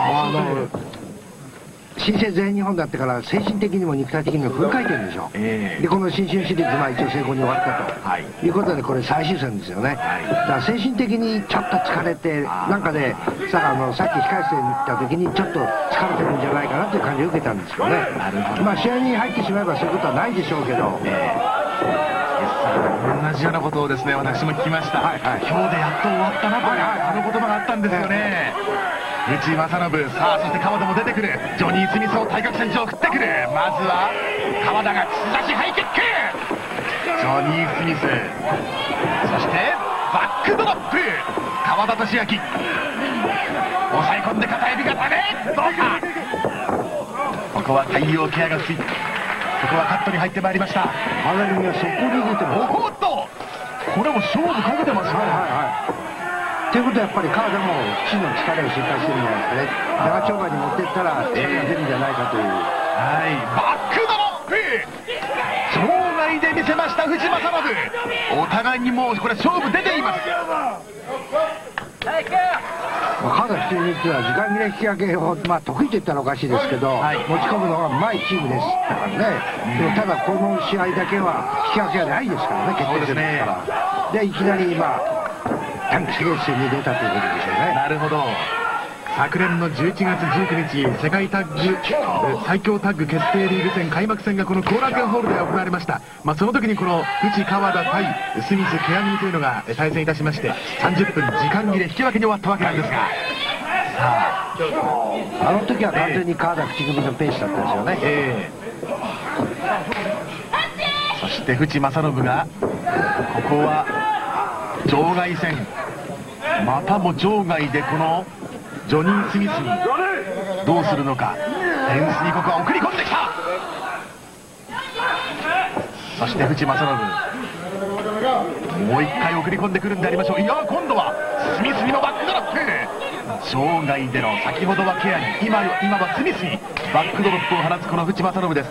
新生全日本だってから精神的にも肉体的にもフル回転でしょ。でこの新春シリーズ、一応成功に終わったと、いうことで、これ最終戦ですよね。だから精神的にちょっと疲れて、なんかでさっき控え室に行った時にちょっと疲れてるんじゃないかなという感じを受けたんですけどね。試合に入ってしまえばそういうことはないでしょうけど、 同じようなことをですね、私も聞きました。今日でやっと終わったなというあの言葉があったんですよね。藤正信、さあそして川田も出てくる。ジョニー・スミスを対角線上送ってくる。まずは川田が突き出しハイキック、ジョニー・スミス、そしてバックドロップ、川田俊明、抑え込んで片指がダメ、どうか。ここは太陽ケアがついて、ここはカットに入ってまいりました。 花組はそこに出てます。 おっと、これも勝負かけてますね。 ということはやっぱり川田も父の力を心配してるんじゃないですかね。長丁場に持っていったら力が出るんじゃないかという。 はい、バックドロップ場外で見せました藤正信。お互いにもうこれ勝負出ています。 川田普通にっていうのは時間切れ引き分けを、得意と言ったらおかしいですけど、はい、持ち込むのがうまいチームでしたからね、でもただこの試合だけは引き分けがないですからね、決定戦ですから。でいきなり短期決戦に出たということでしょうね。 なるほど。昨年の11月19日世界タッグ最強タッグ決定リーグ戦開幕戦がこの後楽園ホールで行われました。その時にこの内川田対スミスケアミというのが対戦いたしまして、30分時間切れ引き分けに終わったわけなんですが、 あの時は完全に川田口組のペースだったですよね。 そして藤正信がここは場外戦、またも場外でこのジョニー・スミスにどうするのか。フェンスにここは送り込んできた。そして藤正信もう一回送り込んでくるんでありましょう。いや今度はスミスにもバックドロップ。場外での先ほどはケアに、今はスミスにバックドロップを放つこの藤正信です。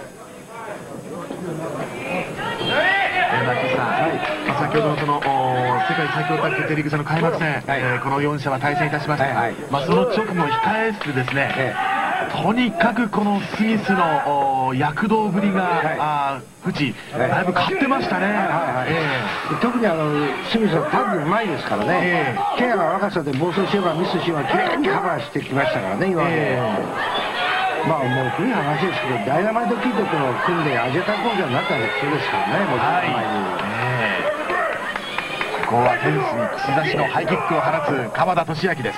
先ほどのその世界最強タッグ決定リーグ戦の開幕戦、この4社は対戦いたしました。その直後控え室でですね、とにかくこのスミスの躍動ぶりが、藤だいぶ勝ってましたね。 特にスミスはタッグうまいですからね、ケアが若さで暴走しようがミスしようがきれいにカバーしてきましたからね、今まで。もう古い話ですけど、ダイナマイトキッドと組んでアジア大王者になったら普通ですからね、もうちょっと前に。 ここはフェンスに串刺しのハイキックを放つ川田俊明です。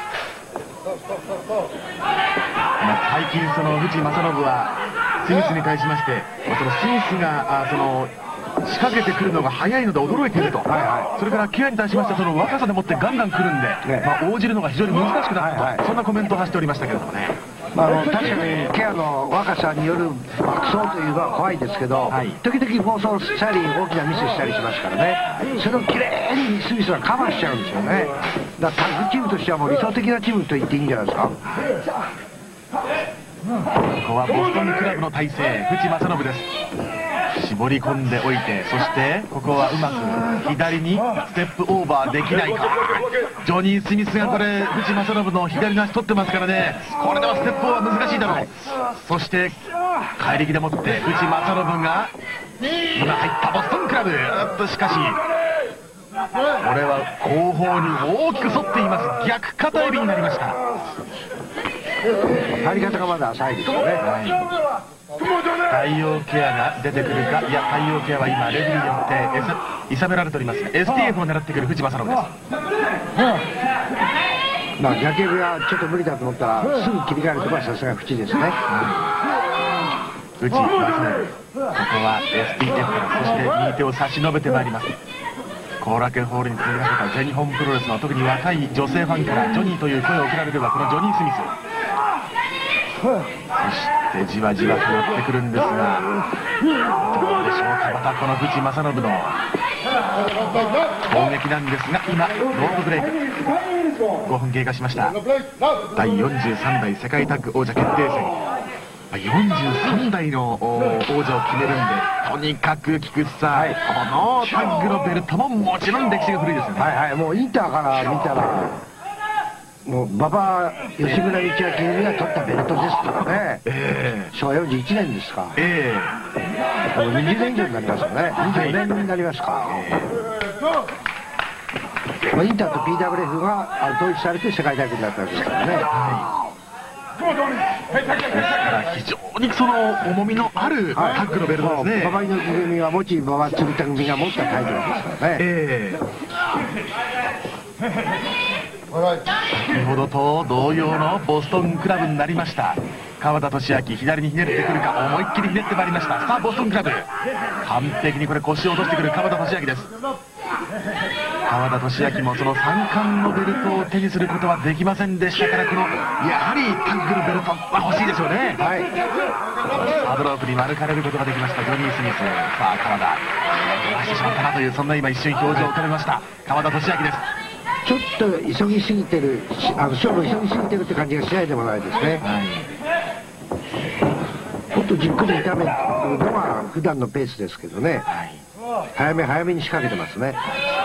最近その藤正信はスミスに対しまして、そのスミスが仕掛けてくるのが早いので驚いていると、それからケアに対しましてその若さでもってガンガン来るんで、応じるのが非常に難しくなったと、そんなコメントを発しておりましたけれどもね。 確かにケアの若さによる爆走というのは怖いですけど、時々暴走したり大きなミスしたりしますからね、それをきれいにスミスがカバーしちゃうんですよね。だからタッグチームとしてはもう理想的なチームと言っていいんじゃないですか。 ここはボストンクラブの体制、藤正信です。絞り込んでおいて、そしてここはうまく左にステップオーバーできないか。ジョニー・スミスがこれ藤正信の左の足取ってますからね、これではステップオーバー難しいだろう。そして怪力でもって藤正信が今入ったボストンクラブ。しかしこれは後方に大きく反っています。逆肩エビになりました。 入り方がまだ浅いですよね。 太陽ケアが出てくるか。いや太陽ケアは今レフェリーによっていさめられております。 STF を狙ってくる藤正信です。 逆エビはちょっと無理だと思ったらすぐ切り替えるところはさすが縁ですね。 藤正信、ここは STF からそして右手を差し伸べてまいります。後楽園ホールに詰められた全日本プロレスの特に若い女性ファンからジョニーという声を送られるのはこのジョニー・スミス。そしてじわじわと寄ってくるんですが、どうでしょうか。またこの藤正信の攻撃なんですが、今ロープブレイク5分経過しました。第43代世界タッグ王者決定戦、43代の王者を決めるんで、とにかく菊池さん、このタッグのベルトももちろん歴史が古いですよね。 もうインターから見たらもう馬場吉村道明組が取ったベルトですからね。昭和41年ですか。もう20年以上になりますよね。24年になりますか。インターと PWF が統一されて世界タッグになったわけですからね。 ですから非常にその重みのあるタッグのベルトですね。 馬場猪木組はもち馬場鶴田組が持ったタイトルですからね。 先ほどと同様のボストンクラブになりました。川田俊明左にひねってくるか、思いっきりひねってまいりました。さあボストンクラブ、完璧にこれ腰を落としてくる川田俊明です。川田俊明もその3冠のベルトを手にすることはできませんでしたから、このやはりタッグのベルトは欲しいでしょうね。ハードロープに丸かれることができましたジョニー・スミス。さあ川田逃してしまったなという、そんな今一瞬表情を浮かべました川田俊明です。 ちょっと急ぎすぎてる、勝負急ぎすぎてるって感じがしないでもないですね。もっとじっくり炒めるのが普段のペースですけどね、早め早めに仕掛けてますね。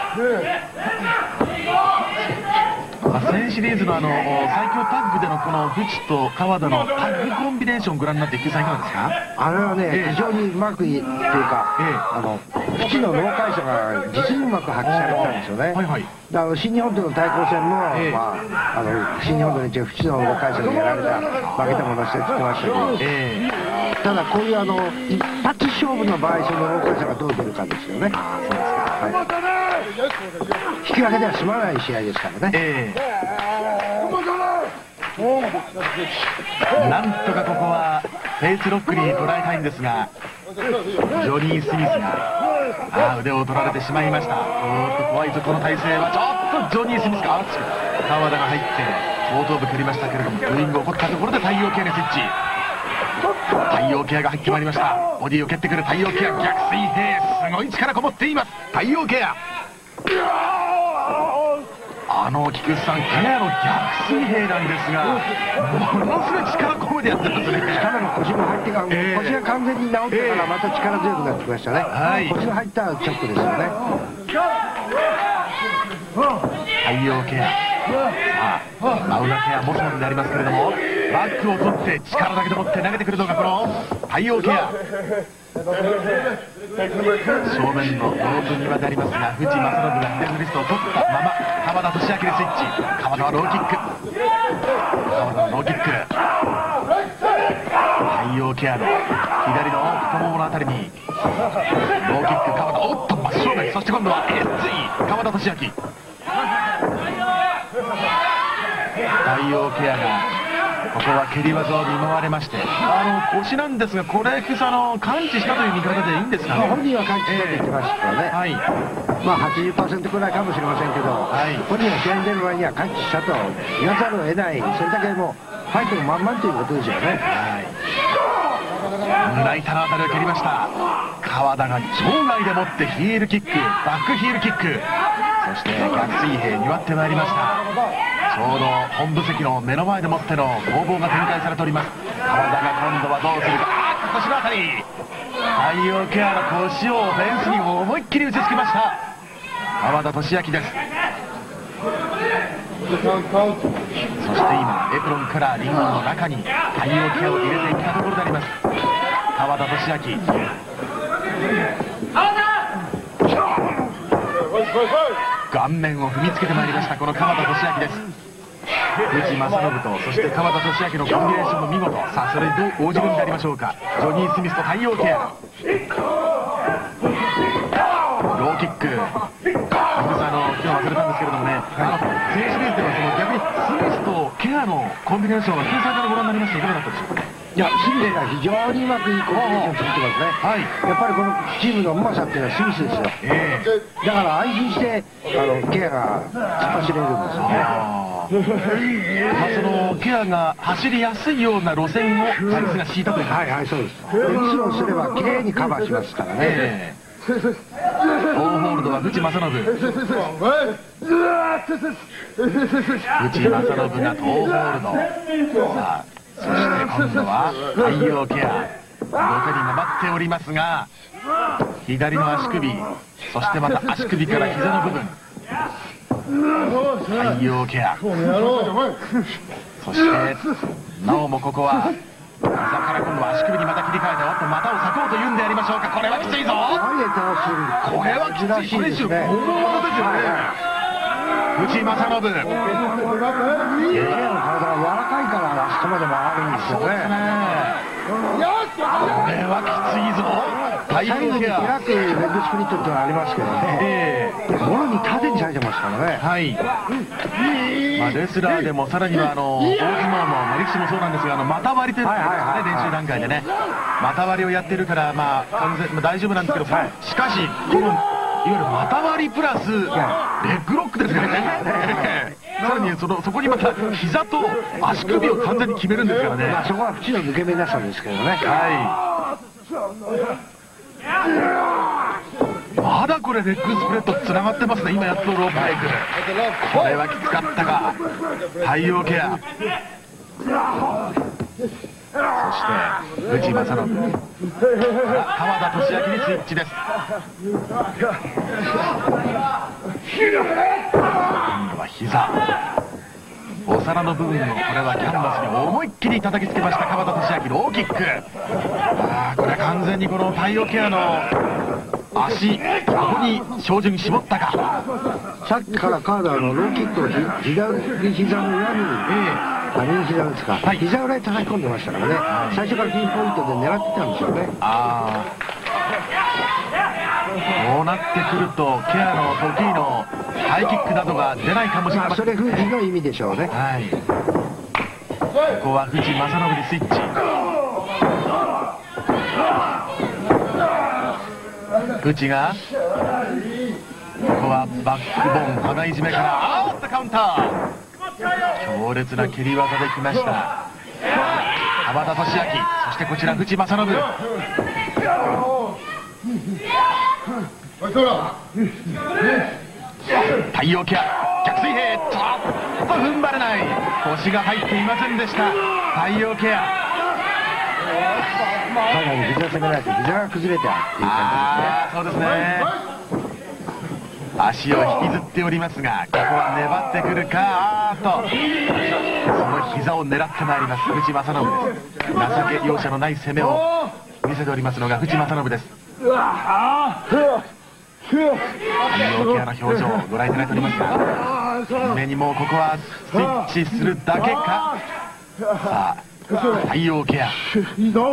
先シリーズの最強タッグでのこの藤と川田のタッグコンビネーションをご覧になって菊池さんいかがですか？ あれはね、非常にうまくいいっていうか、藤の脳回路が実にうまく発揮されたんですよね。だから新日本との対抗戦も、新日本との一応藤の脳回路にやられた負けたものしてって言ってましたけど、ただこういう一発勝負の場合、その脳回路がどう出るかですよね。引き分けでは済まない試合ですからね。 なんとかここはフェイスロックに捉えたいんですが、ジョニー・スミスが腕を取られてしまいました。怖いぞこの体勢は。ちょっとジョニー・スミスが川田が入って後頭部蹴りましたけれども、ブーイングを起こったところで太陽系にスイッチ。太陽ケアが入ってまいりました。ボディを蹴ってくる太陽ケア、逆水平、すごい力こもっています太陽ケア。菊池さん、ケアの逆水平なんですが、ものすごい力こめてやってますね。 力の腰が入ってから、腰が完全に治ってからまた力強くなってきましたね。腰が入ったチョップですよね。 太陽ケア、マウナケアもそうでありますけれども、バックを取って力だけで持って投げてくるのがこの太陽ケア。正面のロープ際でありますが、藤正信が左のリストを取ったまま川田俊明でスイッチ。川田はローキック、川田のローキック。太陽ケアの左の太もものあたりにローキック、川田、おっと真正面、そして今度はエッツイ川田俊明。太陽ケアがここは蹴り技を見舞われまして、腰なんですが、これ完治したという見方でいいんですかね。 本人は完治したと言ってましたからね。80% くらいかもしれませんけど、本人が試合に出る前には完治したと言わざるを得ない、それだけもうファイトの満々ということですよね。 胸板のあたりを蹴りました。川田が場外でもってヒールキック、バックヒールキック、そして逆水平に割ってまいりました。ちょうど本部席の目の前でもっての攻防が展開されております。川田が今度はどうするか。腰のあたり、太陽ケアの腰をフェンスに思いっきり打ちつけました川田俊明です。そして今エプロンからリングの中に太陽ケアを入れていったところであります川田俊明。顔面を踏みつけてまいりましたこの川田俊明です。藤正信とそして川田俊明のコンビネーションも見事。さあそれにどう応じるんでありましょうか。ジョニー・スミスと太陽ケア、ローキック。今日忘れたんですけれどもね、選手レースでは逆にスミスとケアのコンビネーションが9歳からご覧になりましていかがだったでしょうか。 いや、スミスが非常にうまくいいコンビネーション作ってますね。やっぱりこのチームのうまさっていうのはスミスですよ。だから安心してケアが突っ走れるんですよね。 そのケアが走りやすいような路線をサイスが敷いたという。 そうです。ミスをすればきれいにカバーしますからね。 トーホールドは藤正信。藤正信がトーホールド。さあそして今度は太陽ケア、土手に回っておりますが、左の足首、そしてまた足首から膝の部分、太陽ケア、そしてなおもここは膝から今度は足首にまた切り替えて、おっと股を裂こうというんでありましょうか。これはきついぞ、これはきつい、これですよ、大物ですよね。藤正信、ケアの体が柔らかいからあそこまで回るんですよね。これはきついぞ。 最後に開くレッグスプリットってのはありますけどね、もろに縦にされてますからね。 レスラーでもさらには大相撲の力士もそうなんですが、股割りという練習段階でね、股割りをやってるから完全大丈夫なんですけど、しかしこのいわゆる股割りプラスレッグロックですからね。さらにそこにまた膝と足首を完全に決めるんですからね。 そこは縁の抜け目なさですけどね。 まだこれレッグスプレッドつながってますね。今やっとロープブレイク。これはきつかったか。太陽ケア、そして藤正信、川田俊明にスイッチです。今度は膝、お皿の部分を、これはキャンバスに思いっきり叩きつけました川田俊明のローキック。これは完全にこの太陽ケアの足、ここに照準絞ったか。 さっきから川田のローキックを左膝の裏に、右膝ですか、膝裏に叩き込んでましたからね、最初からピンポイントで狙ってたんですよね。 こうなってくるとケアの得意のハイキックなどが出ないかもしれません。 それ藤の意味でしょうね。 ここは藤正信にスイッチ。藤がここはバックボーン羽いじめからカウンター、強烈な蹴り技できました川田俊明。そしてこちら藤正信、太陽ケア逆水平、ちょっと踏ん張れない、腰が入っていませんでした太陽ケア。 かなり膝攻められて膝が崩れたっていう感じですね。そうですね、足を引きずっておりますが、ここは粘ってくるか。その膝を狙ってまいります藤正信です。情け容赦のない攻めを見せておりますのが藤正信です。太陽ケアの表情ご覧いただいておりますが、目にもここはスイッチするだけか。さあ太陽ケア、自分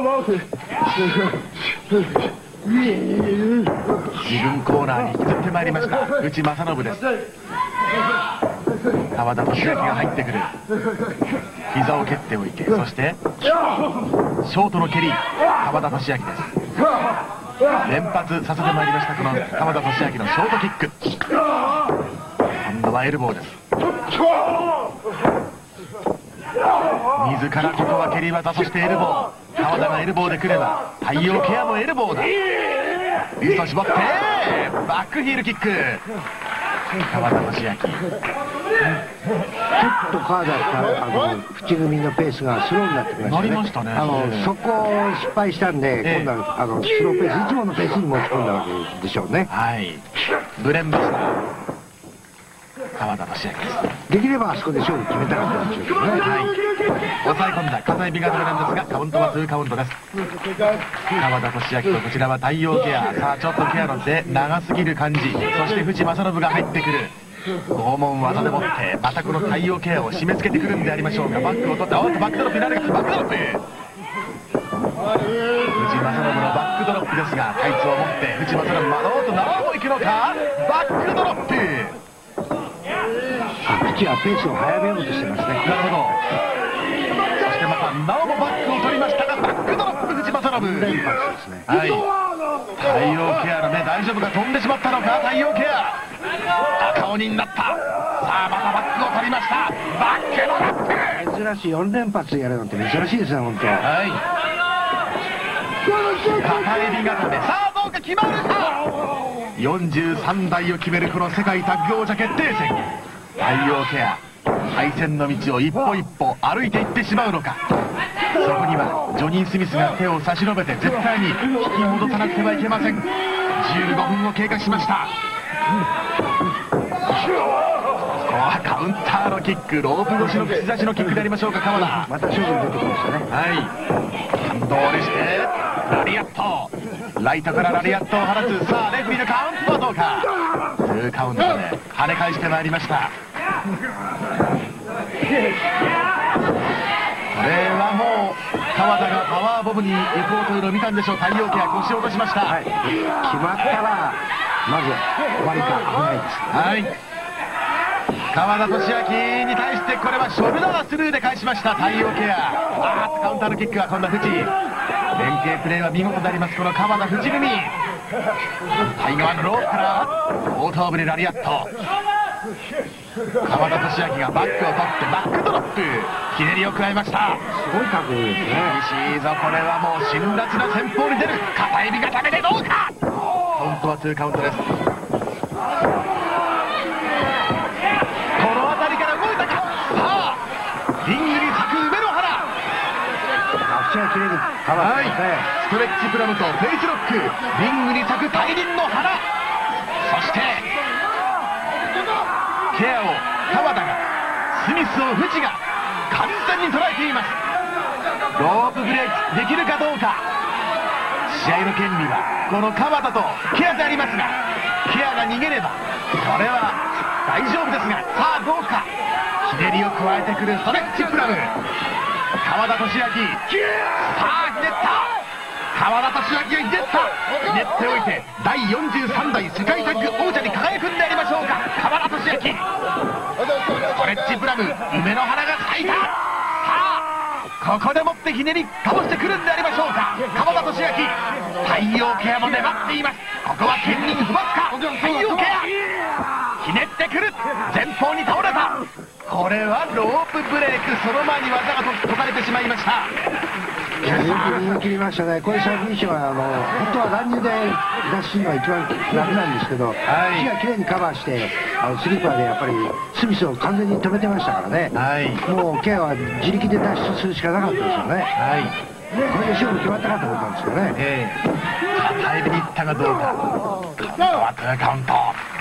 コーナーに引きずってまいりました藤正信です。川田俊明が入ってくる、膝を蹴っておいて、そしてショートの蹴り、川田俊明です。連発させてまいりましたこの川田俊明のショートキック。今度はエルボーです。自らここは蹴り技、そしてエルボー、川田がエルボーでくれば太陽ケアもエルボーだ。リスト絞ってバックヒールキック、川田俊明。ちょっと川田淵組のペースがスローになってきましたね。 なりましたね。 そこを失敗したんで、今度はスローペース、いつものペースに持ち込んだわけでしょうね。 ブレンバスター川田俊明です。 できればあそこで勝負決めたかったんでしょうけどね。 抑え込んだ片指が取れなんですが、カウントは2カウントです。川田俊明とこちらは太陽ケア。さあちょっとケアの出長すぎる感じ、そして藤正信が入ってくる。拷問技でもってまたこの太陽ケアを締め付けてくるんでありましょうか。バックを取って、バックドロップになるか、バックドロップ、藤正信のバックドロップですが、タイツを持って藤正信、なおも行くのか、バックドロップ。 口はペースを早めようとしてますね。 なるほど。そしてまたなおもバックを取りましたが、バックドロップ藤正信連発ですね。太陽ケアの目大丈夫か、飛んでしまったのか太陽ケア。赤鬼になった。さあまたバックを取りました。バックドロップ、 珍しい4連発やるなんて珍しいですね、本当。 片襟固め、さあどうか決まるか。43代を決めるこの世界タッグ王者決定戦、太陽ケア敗戦の道を一歩一歩歩いていってしまうのか。そこにはジョニー・スミスが手を差し伸べて絶対に引き戻さなくてはいけません。15分を経過しました。ここはカウンターのキック、ロープ越しの口差しのキックでありましょうか。川田また勝負に出てきましたね。 ハンドルしてラリアット、ライトからラリアットを放つ。さあレフリーのカウントはどうか。2カウントで跳ね返してまいりました。これはもう川田がパワーボムに行こうというのを見たんでしょう。太陽ケア腰を落としました。 決まったらまず終わりか危ないですね。 川田俊明に対してこれはショルダースルーで返しました太陽ケア。カウンターのキックは今度は藤井。連携プレーは見事でありますこの川田藤組。タイ側のロープから後頭部でラリアット。川田俊明がバックを取ってバックドロップ、ひねりを加えました。 すごい覚悟ですね。 厳しいぞ、これはもう辛辣な戦法に出る。片指固めでどうか。 本当は2カウントです。この辺りから動いたか。さあリングに咲く梅の花。 足がきれいに変わってますね。 ストレッチプラムとフェイスロック、リングに咲く大輪の花。そしてケアを川田が、スミスを藤が完全に捉えています。ロープブレーキできるかどうか。試合の権利はこの川田とケアでありますが、ケアが逃げればこれは大丈夫ですが、さあどうか。ひねりを加えてくるストレッチプラム。川田俊明、さあひねった。川田俊明がひねった。ひねっておいて第43代世界タッグ王者に輝くんでありましょうか。川田俊明、ストレッチプラム、梅の花が咲いた。さあここでもってひねりかもしてくるんでありましょうか。川田俊明、太陽ケアも粘っています。ここは兼任不罰か。太陽ケアひねってくる。前方に倒れた。これはロープブレーク、その前に技が解かれてしまいました。 よく逃げ切りましたね。これサーブミッションは本当は乱入で出すのが一番楽なんですけど、木がきれいにカバーしてスリーパーでやっぱりスミスを完全に止めてましたからね、もうケアは自力で脱出するしかなかったですよね。これで勝負決まったかと思ったんですよね。 耐えにいったがどうか。今度は2カウント。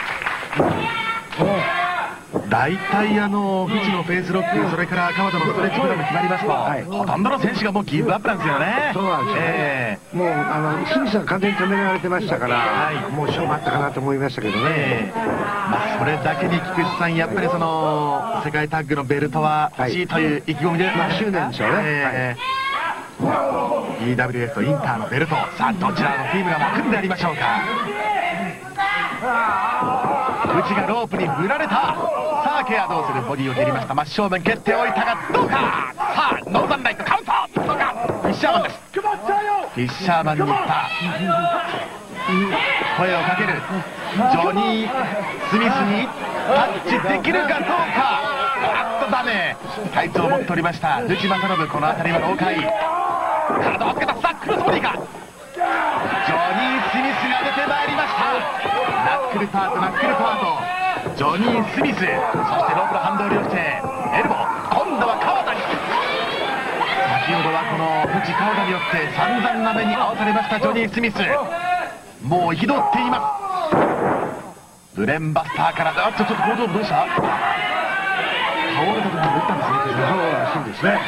大体藤のフェイスロック、それから川田のストレッチプラム決まりますと、ほとんどの選手がもうギブアップなんですよね。 そうなんですね。もうスミスは完全に止められてましたから、もう勝負あったかなと思いましたけどね。 それだけに菊池さん、やっぱりその世界タッグのベルトは欲しいという意気込みで、 執念でしょうね。 EWF とインターのベルト、さあどちらのチームが巻くんでありましょうか。藤がロープに振られた。さあケアどうする。ボディを蹴りました。真正面蹴っておいたがどうか。さあノーザンライトカウントどうか。フィッシャーマンです。フィッシャーマンに言った。声をかける。ジョニー・スミスにタッチできるかどうか。あっとダメ。タイツを持って取りました藤正信。この辺りは豪快。体をつけた。さあクロスボディか。ジョニー・スミスが出てまいりました。ナックルパート、ナックルパート。ジョニー・スミス、そしてロープのハンドルをしてエルボー。今度は川田に。先ほどはこの藤川田によって散々な目に遭わされましたジョニー・スミス。もう憤っています。ブレンバスターからちょっと後頭部どうした。倒れた時に打ったんですね。 そうらしいですね。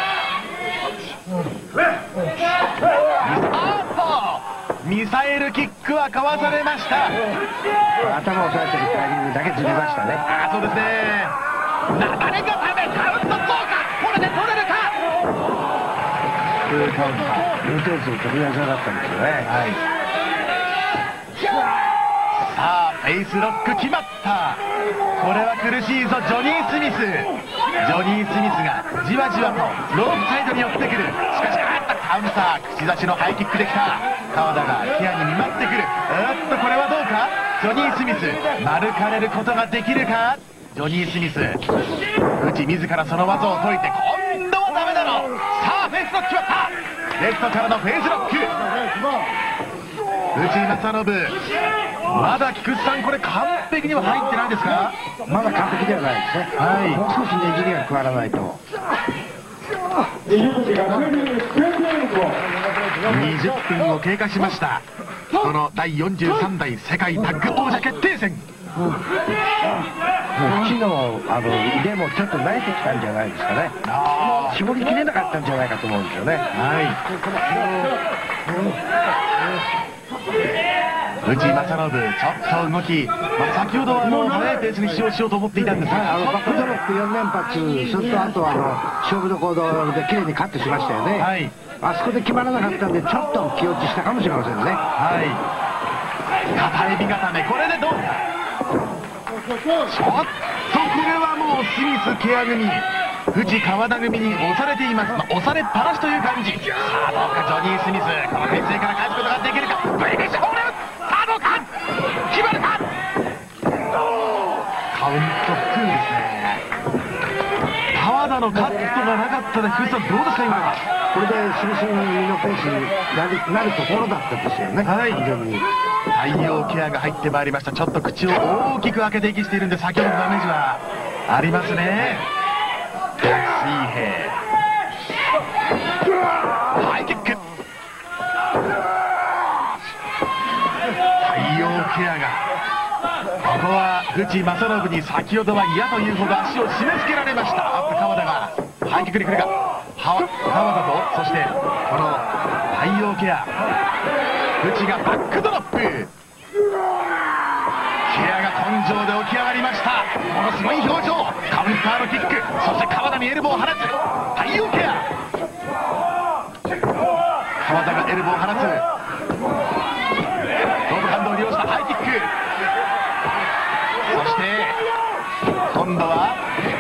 ミサイルキックはかわされました。 頭を押さえてるタイミングだけずれましたね。 そうですね。流れがためカウントどうか。これで取れるか。 カウントルーテーズの飛び技だったんですよね。 さあフェイスロック決まった。これは苦しいぞジョニー・スミス。ジョニー・スミスがじわじわとロープサイドに寄ってくる。しかしカウンター、口差しのハイキックできた。川田がケアに見舞ってくる。これはどうか。ジョニー・スミス丸かれることができるか。ジョニー・スミス藤自らその技を解いて、今度はダメだろう。さあフェイスロック決まった。レフトからのフェイスロック。藤正信、まだ菊池さんこれ完璧には入ってないですか。 まだ完璧ではないですね。もう少しねじりが加わらないと。 20分を経過しました。この第43代世界タッグ王者決定戦。 木の腕もちょっと慣れてきたんじゃないですかね。絞りきれなかったんじゃないかと思うんですよね。藤正信、ちょっと動き、先ほどは速いペースに使用しようと思っていたんですが、バックドロップ4連発、それとあと勝負どころで綺麗にカットしましたよね。あそこで決まらなかったんで、ちょっと気落ちしたかもしれませんね。 片エビ固め、これでどうか。ちょっとこれはもうスミスケア組、藤川田組に押されています。押されっぱなしという感じ。さあどうかジョニー・スミス、この編成から返すことができるか。ブリティッシュホール。さあどうか。決まるか。カウント2ですね。川田のカットがなかったで、菊池さんどうですか今は。 これでスミスのペースになるところだったんですよね。 タ太陽ケアが入ってまいりました。ちょっと口を大きく開けて息しているんで、先ほどのダメージはありますね。水平ハイキック、太陽ケアがここは藤正信に先ほどは嫌というほど足を締め付けられました。あっと川田がハイキックに来るか、川田とそしてこの太陽ケア、藤がバックドロップ、ケアが根性で起き上がりました。ものすごい表情、カウンターのキック、そして川田にエルボーを放つ太陽ケア、川田がエルボーを放つ、ロープハンドを利用したハイキック、そして今度は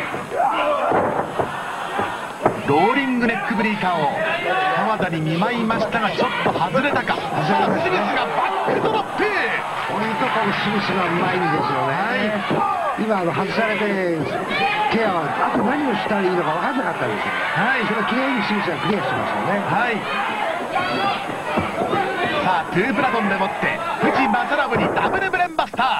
ローリングネックブリーカーを川田に見舞いましたが、ちょっと外れたか。スミスがバックドロップ、 こういうところスミスがうまいんですよね。今外されてケアはあと何をしたらいいのか分からなかったんですよ。それをきれいにスミスがクリアしてますよね。 さあトゥープラトンでもって藤正信にダブルブレンバスター。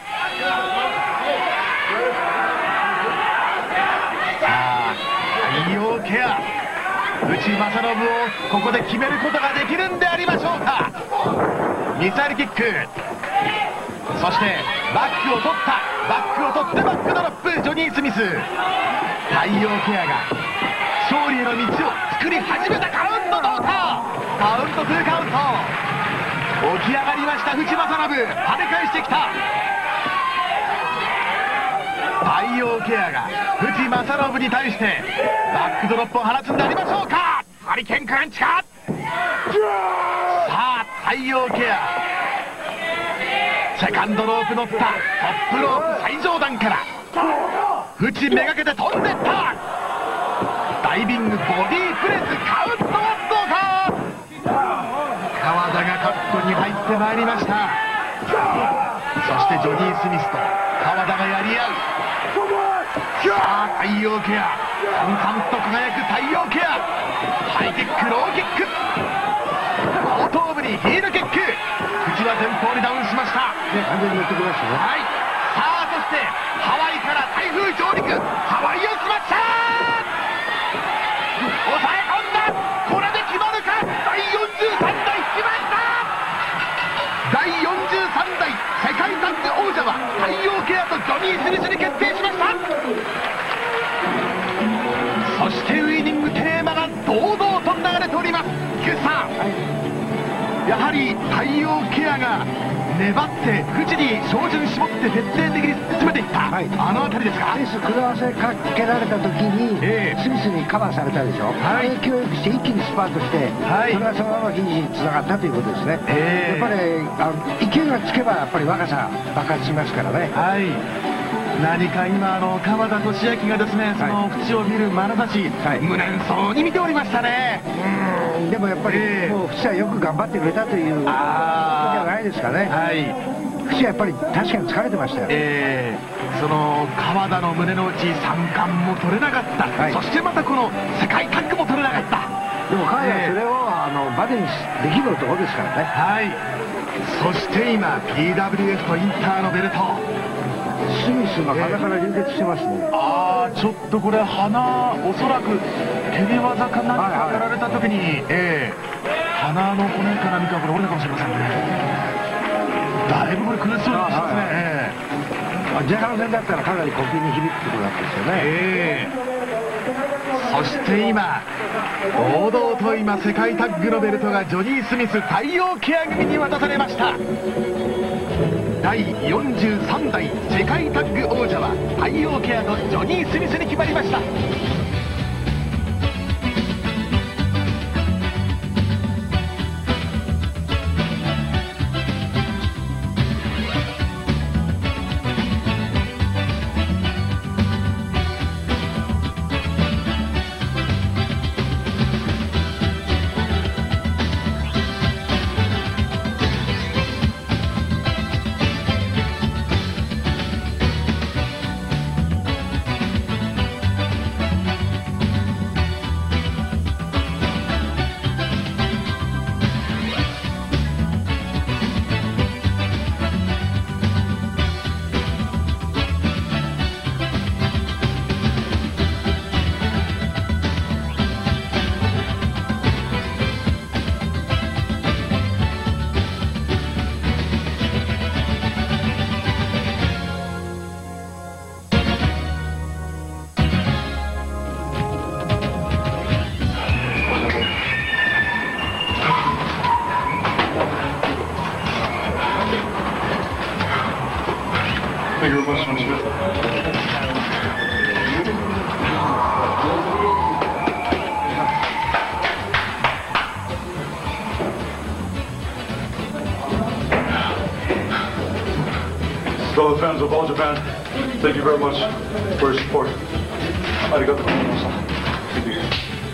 さあ太陽ケア、藤正信をここで決めることができるんでありましょうか。ミサイルキック、そしてバックを取った、バックを取ってバックドロップ、ジョニー・スミス。太陽ケアが勝利への道を作り始めた。カウントどうか、カウント2カウント、起き上がりました藤正信、跳ね返してきた。太陽ケアが藤正信に対してバックドロップを放つんでありましょうか。ハリケーンクランチか。さあ太陽ケア、セカンドロープ乗った、トップロープ最上段から藤めがけて飛んでった、ダイビングボディープレス、カウントはどうか。川田がカットに入ってまいりました。そしてジョニー・スミスと川田がやり合う。さあ太陽ケア、淡々と輝く太陽ケア、ハイキック、ローキック、後頭部にヒールキック、藤は前方にダウンしました。 完全に持ってきましたね。 さあそしてハワイから台風上陸、ハワイをスマッシャー、抑え込んだ、これで決まるか。第43代決まった。第43代世界タッグ王者は太陽ケアとジョニー・スミスに決定しました。そしてウイニングテーマが堂々と流れております。菊池さん、やはり太陽ケアが粘って藤に照準絞って徹底的に進めていった、あの辺りですか。 スミス狂わせかけられた時に、スミスにカバーされたでしょ。影響よくして一気にスパートして、それがそのままフィニッシュにつながったということですね。やっぱり勢いがつけばやっぱり若さ爆発しますからね。 何か今川田俊明がですね、その口を見る眼差し、無念そうに見ておりましたね。 でもやっぱりもう藤はよく頑張ってくれたということじゃないですかね。藤はやっぱり確かに疲れてましたよ。 その川田の胸の内3冠も取れなかった、そしてまたこの世界タッグも取れなかった。 でも彼はそれをバネにできる男ですからね。 そして今 PWF とインターのベルト、 スミスが鼻から流血してますね。 ちょっとこれ鼻、おそらく手寝技かなんかやられた時に、鼻の骨か何かこれ折れたかもしれませんね。だいぶこれ苦しそうにしますね。 前半戦だったらかなり呼吸に響くところだったですよね。 そして今堂々と今世界タッグのベルトがジョニー・スミス太陽ケア組に渡されました。第43代世界タッグ王者は太陽ケアとジョニー・スミスに決まりました。 Thank you very much, Monsieur. Fellow fans of All Japan, thank you very much for your support. Arigatou gozaimashita. Thank you.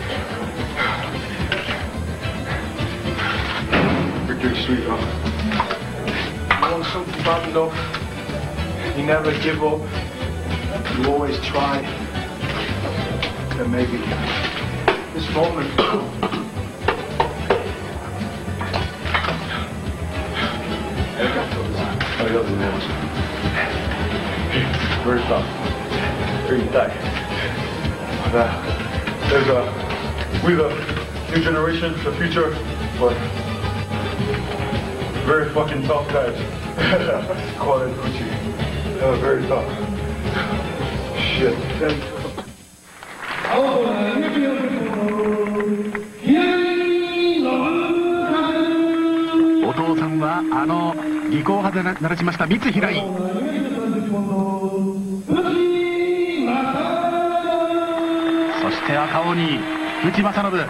Victory sweet, huh? You know something about me though? You never give up. You always try. And maybe this moment. Very tough. Very tight. We the new generation, the future, but very fucking tough guys. Call it Gucci. Very tough. Shit. お父さんは技巧派で鳴らしました三平井。そして赤鬼藤正信。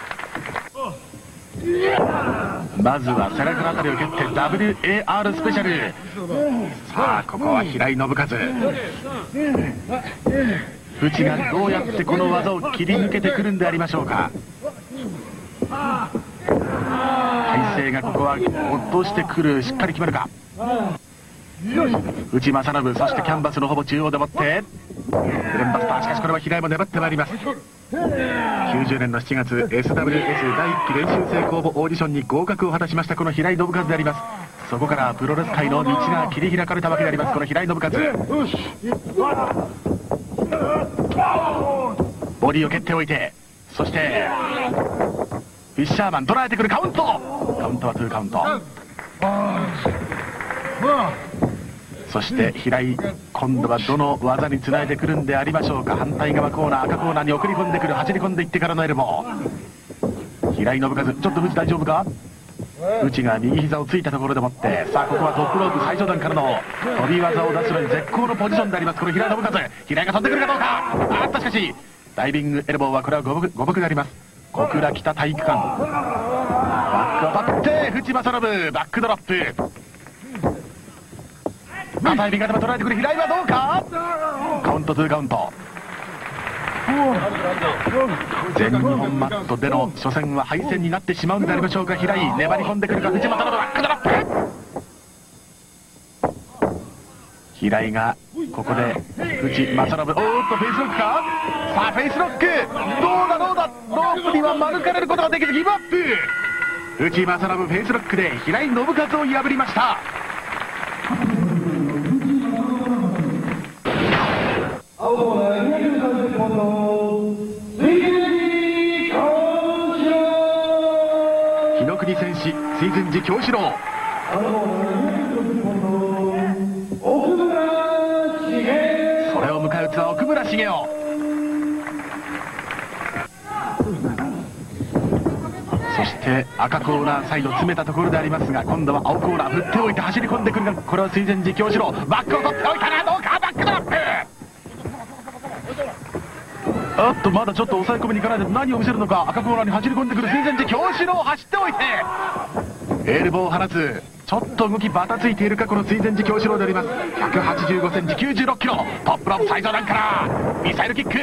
まずは背中のあたりを蹴って WAR スペシャル。さあここは平井信和。藤がどうやってこの技を切り抜けてくるんでありましょうか。体勢がここは落としてくる。しっかり決まるか。内正信、そしてキャンバスのほぼ中央でもってブレンバスター。しかしこれは平井も粘ってまいります。90年の7月 SWS 第1期練習生公募オーディションに合格を果たしましたこの平井信和であります。そこからプロレス界の道が切り開かれたわけであります。この平井信和、ボディを蹴っておいて、そしてフィッシャーマン捉えてくる。カウントは2カウント。そして平井、今度はどの技につないでくるんでありましょうか。反対側コーナー、赤コーナーに送り込んでくる。走り込んでいってからのエルボー。平井信和、ちょっと内大丈夫か。内が右膝をついたところでもって、さあここはトップロープ最上段からの飛び技を出すのに絶好のポジションでありますこの平井信和。平井が飛んでくるかどうか。しかしダイビングエルボーはこれは五分であります。小倉北体育館。バックを取って藤正信、バックドロップ。片指肩も捉えてくる。平井はどうか。カウント2カウント。全日本マットでの初戦は敗戦になってしまうんでありましょうか。平井粘り込んでくるか。藤正信、バックドロップ。平井がここで藤正信、おっとフェイスロックか。さあフェイスロック、どうだロープには免れることができずギブアップ。藤正信フェイスロックで平井信和を破りました。日の国戦士水前寺京志郎。それを迎え撃つは奥村茂雄。そして赤コーナーサイド詰めたところでありますが、今度は青コーナー振っておいて走り込んでくるが、これは水前寺京志郎。バックを取っておいたがどうか。バックドロップ。まだちょっと抑え込みにいかないで何を見せるのか。赤コーナーに走り込んでくる水前寺京志郎。走っておいてエルボーを放つ。ちょっと動きバタついているかこの水前寺京志郎であります。185センチ96キロ、トップロープ最上段からミサイルキック。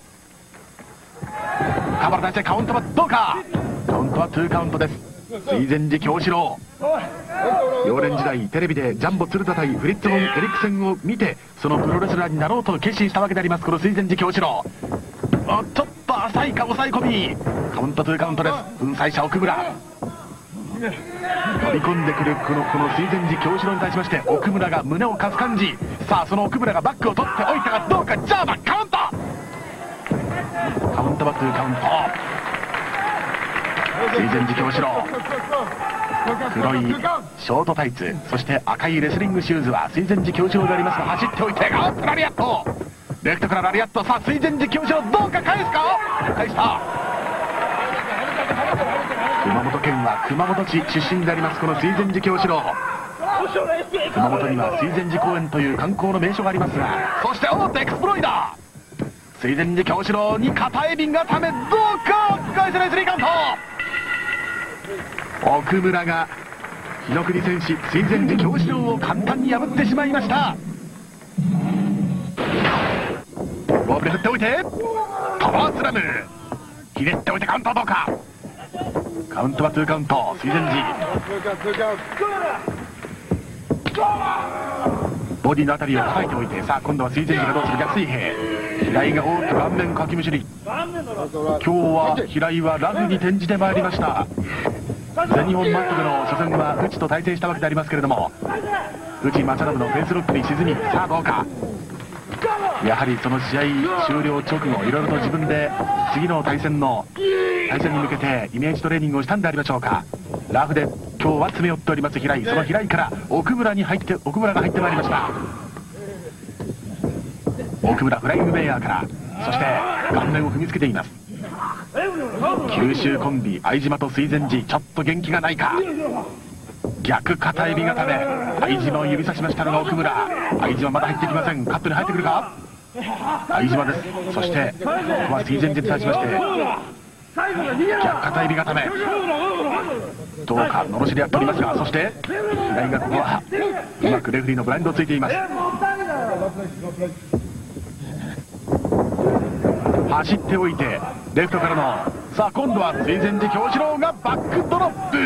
カバラ出してカウントはどうか。カウントは2カウントです。水前寺京志郎、幼年時代テレビでジャンボ鶴田対フリッツ・ボン・エリクセンを見てそのプロレスラーになろうと決心したわけでありますこの水前寺京志郎。ちょっと浅いか抑え込み。カウント2カウントです。粉砕者奥村、飛び込んでくるこの水前寺京志郎に対しまして奥村が胸をかす感じ。さあその奥村がバックを取っておいたがどうか。ジャーマンカウント。カウントは2カウント。水前寺京志郎、黒いショートタイツ、そして赤いレスリングシューズは水前寺京志郎でありますが、走っておいてラリアット、レフトからラリアット。さあ水前寺京志郎どうか。返すか。返した。熊本県は熊本市出身でありますこの水前寺京志郎。 熊本には水前寺公園という観光の名所がありますが、そしておっとエクスプロイダー、水前寺京志郎に片エビがため、どうか返せないスリーカウント。奥村が日の国戦士水前寺京志郎を簡単に破ってしまいました。ボールで振っておいてパワースラム、ひねっておいてカウントはどうか。カウントは2カウント。水前寺ボディのあたりを叩いておいて、さあ今度は水前寺がどうする。逆水平、平井がおっと顔面かきむしり。今日は平井はラフに転じてまいりました。全日本マットでの初戦は内と対戦したわけでありますけれども、内正信のフェイスロックに沈み、さあどうか。やはりその試合終了直後、いろいろと自分で次の対戦に向けてイメージトレーニングをしたんでありましょうか。ラフで今日は詰め寄っております平井、その平井から奥村が入ってまいりました。奥村フライングメイヤーから、そして顔面を踏みつけています。九州コンビ相島と水前寺、ちょっと元気がないか。逆片エビ固め、相島を指さしましたのが奥村。相島まだ入ってきません。カットに入ってくるか。相島です。そしてここは水前寺に対しまして逆片エビ固め、どうか。罵り合っておりますが、そして平井がここはうまくレフェリーのブラインドをついています。走っておいてレフトからの、さあ今度は水前寺京志郎がバックドロップ。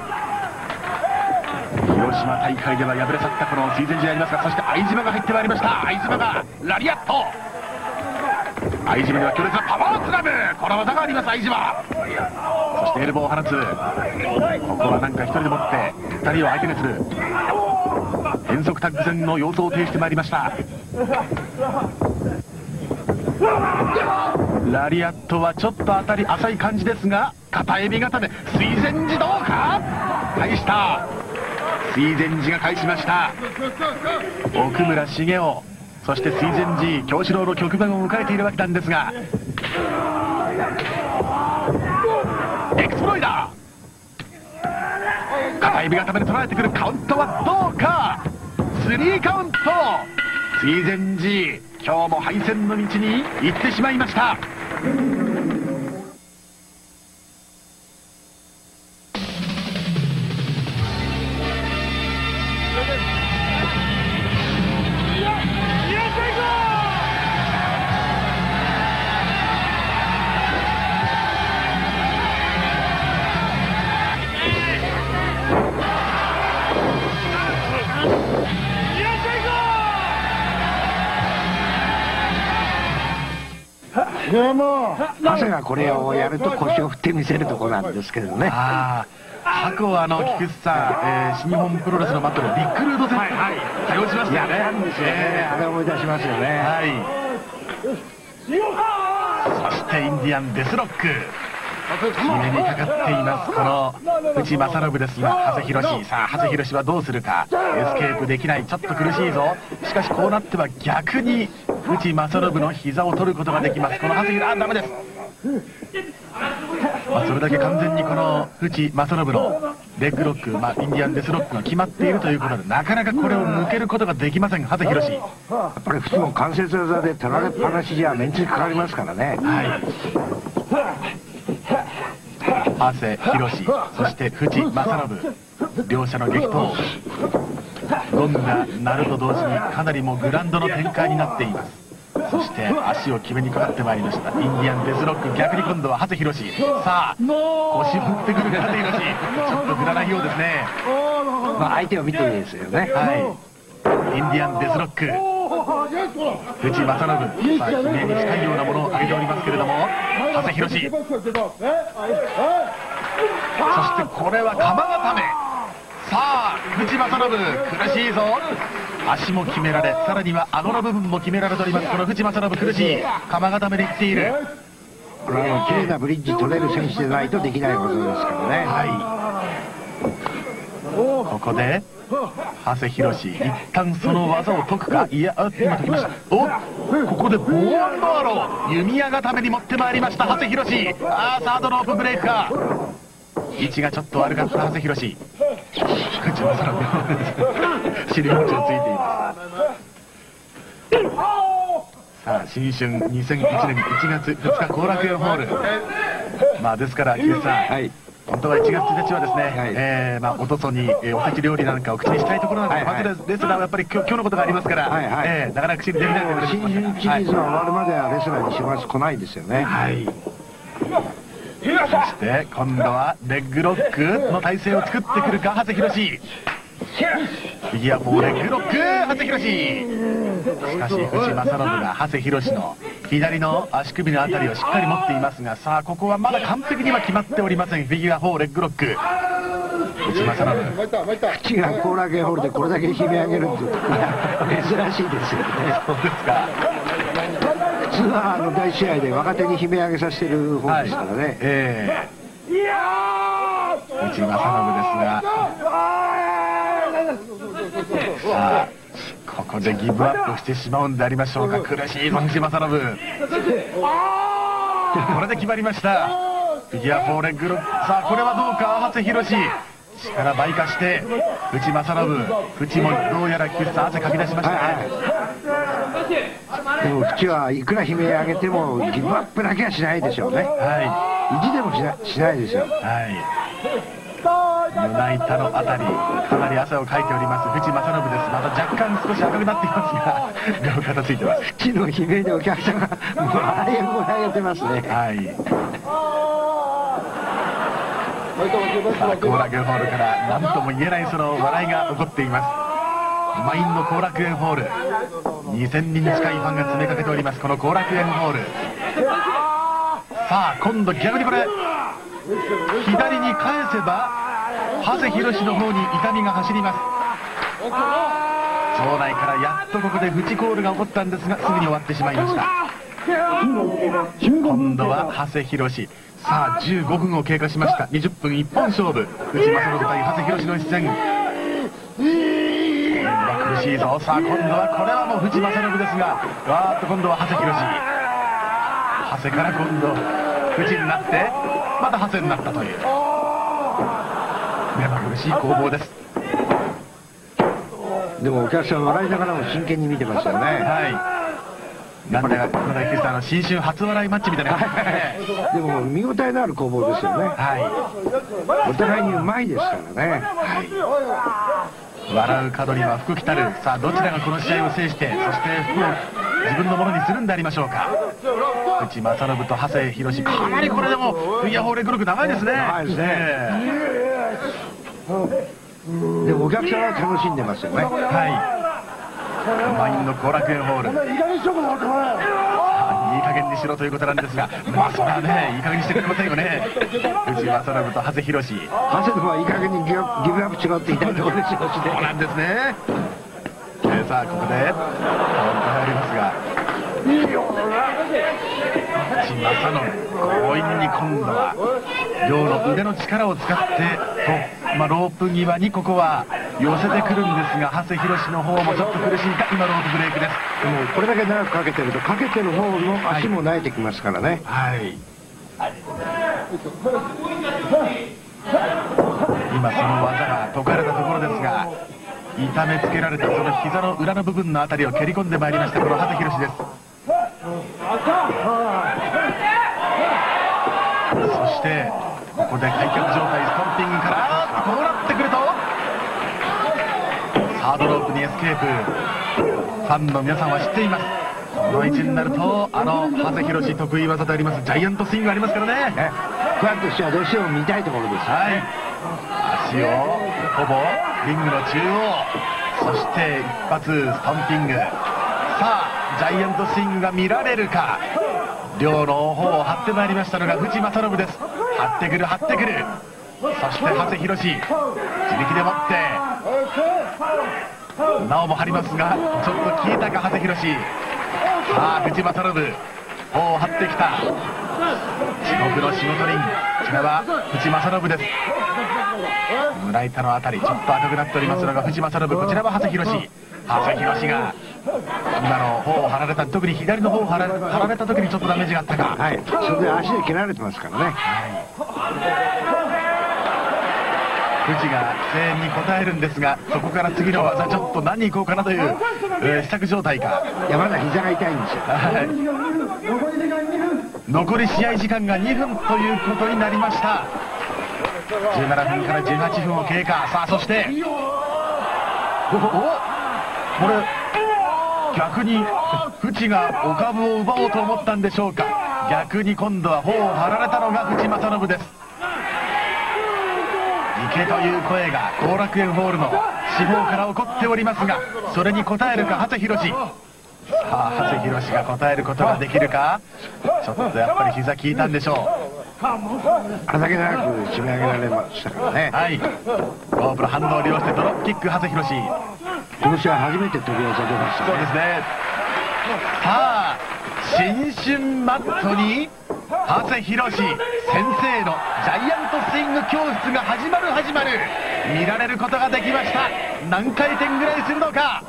広島大会では敗れ去ったこの水前寺でありますが、そして相島が入ってまいりました。相島がラリアット、相島には強烈なパワースラム、この技があります相島。そしてエルボーを放つ。ここはなんか一人でもって2人を相手にする変則タッグ戦の様相を呈してまいりました。ラリアットはちょっと当たり浅い感じですが、片エビ固め、水前寺どうか。返した。水前寺が返しました。奥村茂雄、そして水前寺京志郎の局面を迎えているわけなんですが、エクスプロイダー、片エビ固めで捉えてくる。カウントはどうか。3カウント。水前寺今日も敗戦の道に行ってしまいました。 長谷がこれをやると腰を振ってみせるところなんですけどね。 過去は菊池さん、新日本プロレスのマットでビッグルード戦多用しましたよね。 やったんですよね。あれ思い出しますよね。 そしてインディアンデスロック、決めにかかっていますこの内正信ですが、長谷博。さあ長谷博はどうするか。エスケープできない、ちょっと苦しいぞ。しかしこうなっては逆に内正信の膝を取ることができます。この長谷博、ダメです。それだけ完全にこの内正信のレッグロック、インディアンデスロックが決まっているということで、なかなかこれを抜けることができません長谷博。 やっぱり普通の関節技で取られっぱなしじゃメンツにかかりますからね。 長谷博、そして藤正信、両者の激闘、ゴンが鳴ると同時にかなりもうグラウンドの展開になっています。そして足を決めにかかってまいりましたインディアンデスロック。逆に今度は長谷博。さあ腰を振ってくる長谷博、ちょっと振らないようですね。 相手を見ていいですよね。 インディアンデスロック、藤正信、さあ悲鳴に近いようなものを上げておりますけれども、長谷博。そしてこれは鎌固め。さあ藤正信苦しいぞ。足も決められ、さらには顎の部分も決められております。この藤正信苦しい。鎌固めでいっている。 これは綺麗なブリッジ取れる選手でないとできないことですからね。 ここで長谷博、一旦その技を解くか。いや、今解きました。ここでボーンドアロー、弓矢固めに持ってまいりました長谷博。サードロープブレイクか。位置がちょっと悪かった長谷博。 口正信尻餅をついています。さあ新春2001年1月2日後楽園ホール、ですから木内さん、本当は1月1日はですね、おとそにおせち料理なんかを口にしたいところなんですが、レスラーはやっぱり今日のことがありますから、なかなか口にできないところです。 新春シリーズが終わるまではレスラーに4月来ないですよね。 そして今度はレッグロックの体勢を作ってくるか長谷博士。フィギュア4レッグロック長谷博士。しかし藤正信が長谷博士の左の足首のあたりをしっかり持っていますが、さあここはまだ完璧には決まっておりません。フィギュア4レッグロック藤正信。 口が後楽園ホールでこれだけ悲鳴上げるっていう珍しいですよね。 そうですか。 普通は大試合で若手に悲鳴上げさせてる方ですからね。 藤正信ですが、さあここでギブアップしてしまうんでありましょうか。苦しいぞ藤正信。これで決まりました。フィギュア4レッグロック。さあこれはどうか。長谷博士力倍化して藤正信。藤もどうやら菊池さん汗かき出しましたね。 でも口はいくら悲鳴上げてもギブアップだけはしないでしょうね。意地でもしないですよ。 胸板のあたりかなり汗をかいております藤正信です。また若干少し赤くなっていますが両肩ついてます。 口の悲鳴でお客さんがもう笑いをこらえてますね。 さあ後楽園ホールから何とも言えないその笑いが起こっています。満員の後楽園ホール、2000人近いファンが詰めかけておりますこの後楽園ホール。さあ今度逆にこれ左に返せば長谷博士の方に痛みが走ります。場内からやっとここでプチコールが起こったんですがすぐに終わってしまいました。今度は長谷博士。さあ15分を経過しました。20分一本勝負、藤正信対長谷博士の一戦。苦しいぞ。さあ今度はこれはもう藤正信ですが、わーっと今度は長谷博士。長谷から今度藤になってまた長谷になったという目まぐるしい攻防です。 でもお客さん笑いながらも真剣に見てますよね。 なんだか菊池さん新春初笑いマッチみたいな感じですね。 でも見応えのある攻防ですよね。お互いにうまいですからね。 笑う角には福来たる。さあどちらがこの試合を制してそして福を自分のものにするんでありましょうか。藤正信と長谷博士、かなりこれでもフィギュア4レッグロック長いですね。 長いですね。でもお客さんは楽しんでますよね。 満員の後楽園ホール。いい加減にしろということなんですが、それはねいい加減にしてくれませんよね。藤正信と長谷博士。 長谷の方はいい加減にギブアップしろって言いたいところですよ。 そうなんですね。さあここで入りますが藤正信強引に今度は両の腕の力を使ってロープ際にここは寄せてくるんですが長谷博の方もちょっと苦しいか。今ロープブレイクです。 でもこれだけ長くかけてるとかけてる方の足も慣れてきますからね。 今その技が解かれたところですが痛めつけられたその膝の裏の部分のあたりを蹴り込んでまいりましたこの長谷博です。そしてここで開脚状態ストンピングからこうなってくるとサードロープにエスケープ。ファンの皆さんは知っています。この位置になると長谷博得意技でありますジャイアントスイングがありますからね。 ファンとしてはどうしても見たいところです。 足をほぼリングの中央、そして一発ストンピング。さあジャイアントスイングが見られるか。両の方を張ってまいりましたのが藤正信です。張ってくる張ってくる。そして長谷博自力でもってなおも張りますがちょっと消えたか長谷博。さあ藤正信方を張ってきた地獄の仕事人。こちらは藤正信です。胸板のあたりちょっと赤くなっておりますのが藤正信。こちらは長谷博。長谷博が今の方を張られた、特に左の方を張られた時にちょっとダメージがあったか。それで足で蹴られてますからね。 藤が声援に応えるんですが、そこから次の技ちょっと何に行こうかなという、試着状態か。 いや、まだ膝が痛いんですよ。 残り試合時間が2分ということになりました。17分から18分を経過。さあ、そしてこれ逆に藤がお株を奪おうと思ったんでしょうか。逆に今度は頬を張られたのが藤正信です。行けという声が後楽園ホールの四方から起こっておりますが、それに応えるか長谷博。さあ、長谷博が応えることができるか。ちょっとやっぱり膝効いたんでしょう。 あれだけ長く締め上げられましたからね。 はい、ロープの反応を利用してドロップキック長谷博。 今年は初めて飛び技出ましたね。 そうですね。さあ、新春マットに長谷博先生のジャイアントスイング教室が始まる見られることができました。何回転ぐらいするのか。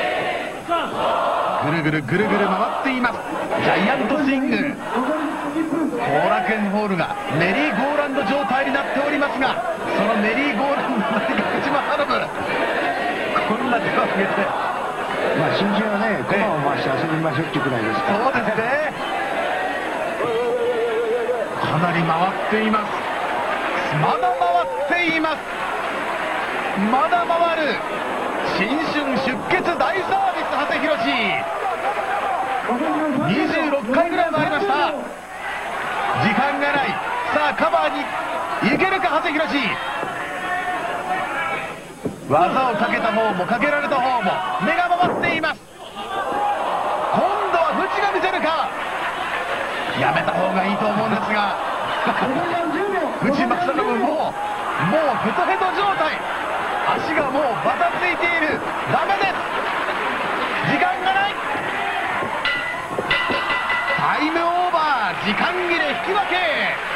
ぐるぐるぐるぐる回っていますジャイアントスイング。後楽園ホールがメリーゴーランド状態になっておりますが、そのメリーゴーランドの中で藤正信こんな手を挙げて、 まあ新人はね、駒を回して遊びましょうっていうくらいですから。 そうですね。かなり回っています。まだ回っています。まだ回る。新春出血大サービス長谷博。26回ぐらい回りました。時間がない。さあ、カバーにいけるか長谷博。技をかけた方もかけられた方も目が回っています。今度は藤が見せるか。やめた方がいいと思うんですが藤正信もうヘトヘト状態。足がもうバタついている。ダメです。時間がない。タイムオーバー。時間切れ引き分け。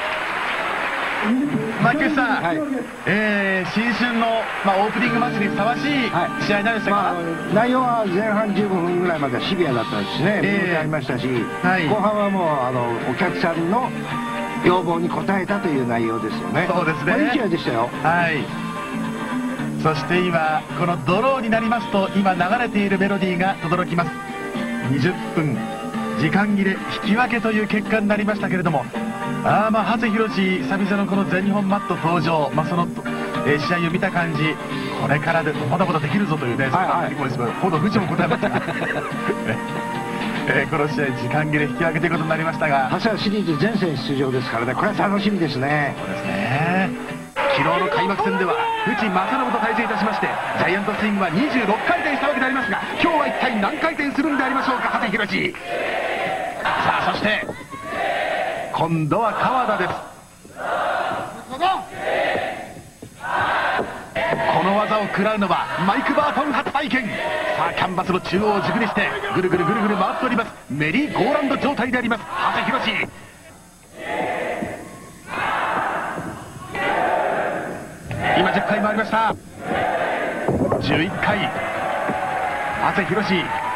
菊池さん、はい、新春の、オープニングマッチにふさわしい試合になりましたか。 内容は前半15分ぐらいまではシビアだったですね。見応えありましたし、はい、後半はもうお客さんの要望に応えたという内容ですよね。 そうですね。 いい試合でしたよ。 はい。そして今このドローになりますと、今流れているメロディーが轟きます。20分時間切れ引き分けという結果になりましたけれども、長谷博久々のこの全日本マット登場、その、試合を見た感じ、これからでまだまだできるぞというね、ほど藤も答えましたがこの試合時間切れ引き分けということになりましたが、 長谷シリーズ全戦出場ですからね、これは楽しみですね。 そうですね。昨日の開幕戦では藤正信と対戦いたしまして、ジャイアントスイングは26回転したわけでありますが、今日は一体何回転するんでありましょうか、長谷博。さあ、そして今度は川田です。この技を食らうのはマイク・バートン初体験。さあ、キャンバスの中央を軸にしてぐるぐるぐるぐる回っております。メリーゴーランド状態であります長谷博。今10回回りました。11回長谷博。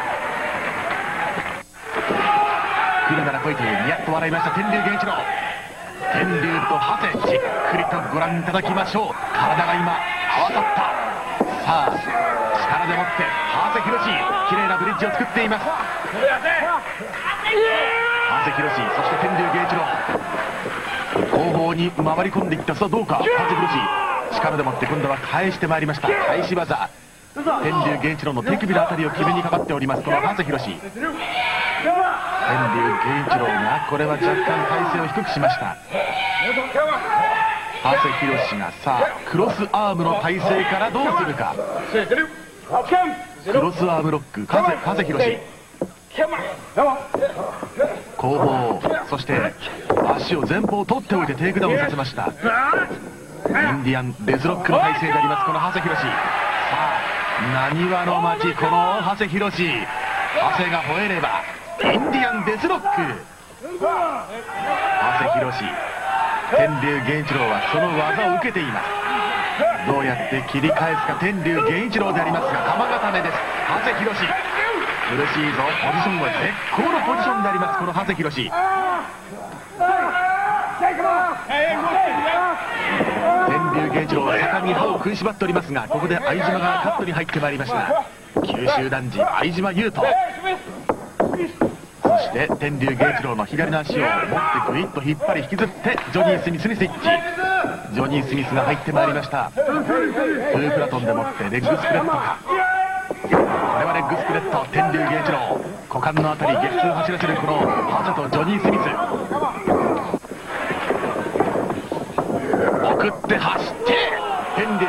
来るなら来いというニヤッと笑いました天竜源一郎。天竜と長谷、じっくりとご覧いただきましょう。体が今合わさった。さあ、力でもって長谷博、綺麗なブリッジを作っています。長谷博、そして天竜源一郎、後方に回り込んでいった。さあ、どうか。長谷博、力でもって今度は返してまいりました。返し技。天竜源一郎の手首のあたりを決めにかかっております、この長谷博。天竜源一郎がこれは若干体勢を低くしました。長谷博がさあクロスアームの体勢からどうするか。クロスアームロック、長谷博。後方、そして足を前方取っておいてテイクダウンさせました。インディアンデズロックの体勢であります、この長谷博。さあ、浪速の町、この長谷博。長谷が吠えればインディアンデズロック。長谷博、天竜源一郎はその技を受けています。どうやって切り返すか天竜源一郎でありますが、鎌固めです長谷博。苦しいぞ。ポジションは絶好のポジションであります、この長谷博。さ天竜源一郎は盛んに歯を食いしばっておりますが、ここで相島がカットに入ってまいりました。九州男児相島優斗、そして天竜源一郎の左の足を持ってグイッと引っ張り引きずってジョニー・スミスにスイッチ。ジョニー・スミスが入ってまいりました。2プラトンでもってレッグスプレッドか。これはレッグスプレッド。天竜源一郎股間のあたり激痛を走らせるこのハセとジョニー・スミス。送って走って天竜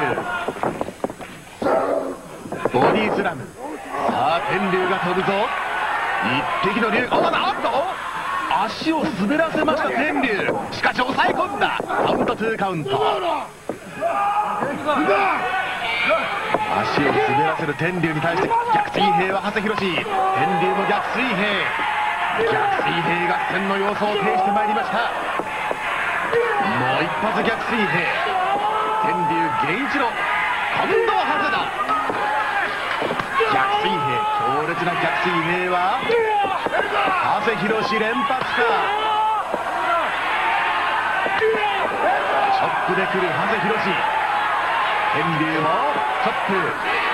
ボディスラム。さあ天竜が飛ぶぞ。一匹の竜。なんと足を滑らせました天竜。しかし抑え込んだ。カウント2カウント。足を滑らせる天竜に対して逆水平は長谷博。天竜の逆水平。逆水平合戦の様相を呈してまいりました。もう一発逆水平。天竜源一郎、今度は長谷だ。逆水平、強烈な逆水平は長谷博連発か。チョップで来る長谷博。天竜もチョップ。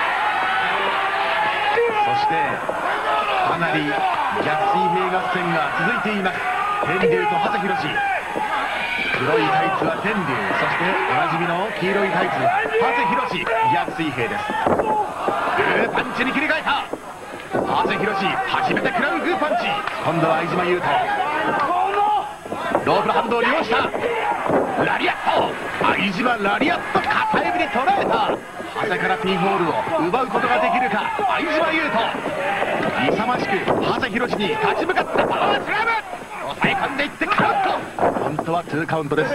そしてかなり逆水平合戦が続いています。天竜と長谷博。黒いタイツは天竜、そしておなじみの黄色いタイツ長谷博。逆水平です。グーパンチに切り替えた長谷博。初めて食らうグーパンチ。今度は相島優斗、ロープのハンドを利用したラリアット。相島ラリアット、片指で捉えた。長谷からピンホールを奪うことができるか相島優斗。勇ましく長谷博に立ち向かったパワースラム。抑え込んでいってカウント。本当は2カウントです。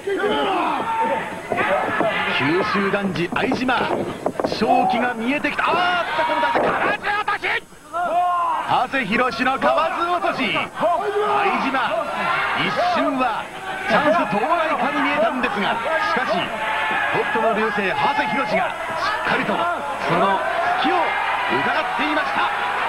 九州男児相島、勝機が見えてきた。この打席河津落とし。長谷博の河津落とし。相島一瞬はチャンス到来かに見えたんですが、しかし北斗の流星長谷博がしっかりとその隙を伺っていました。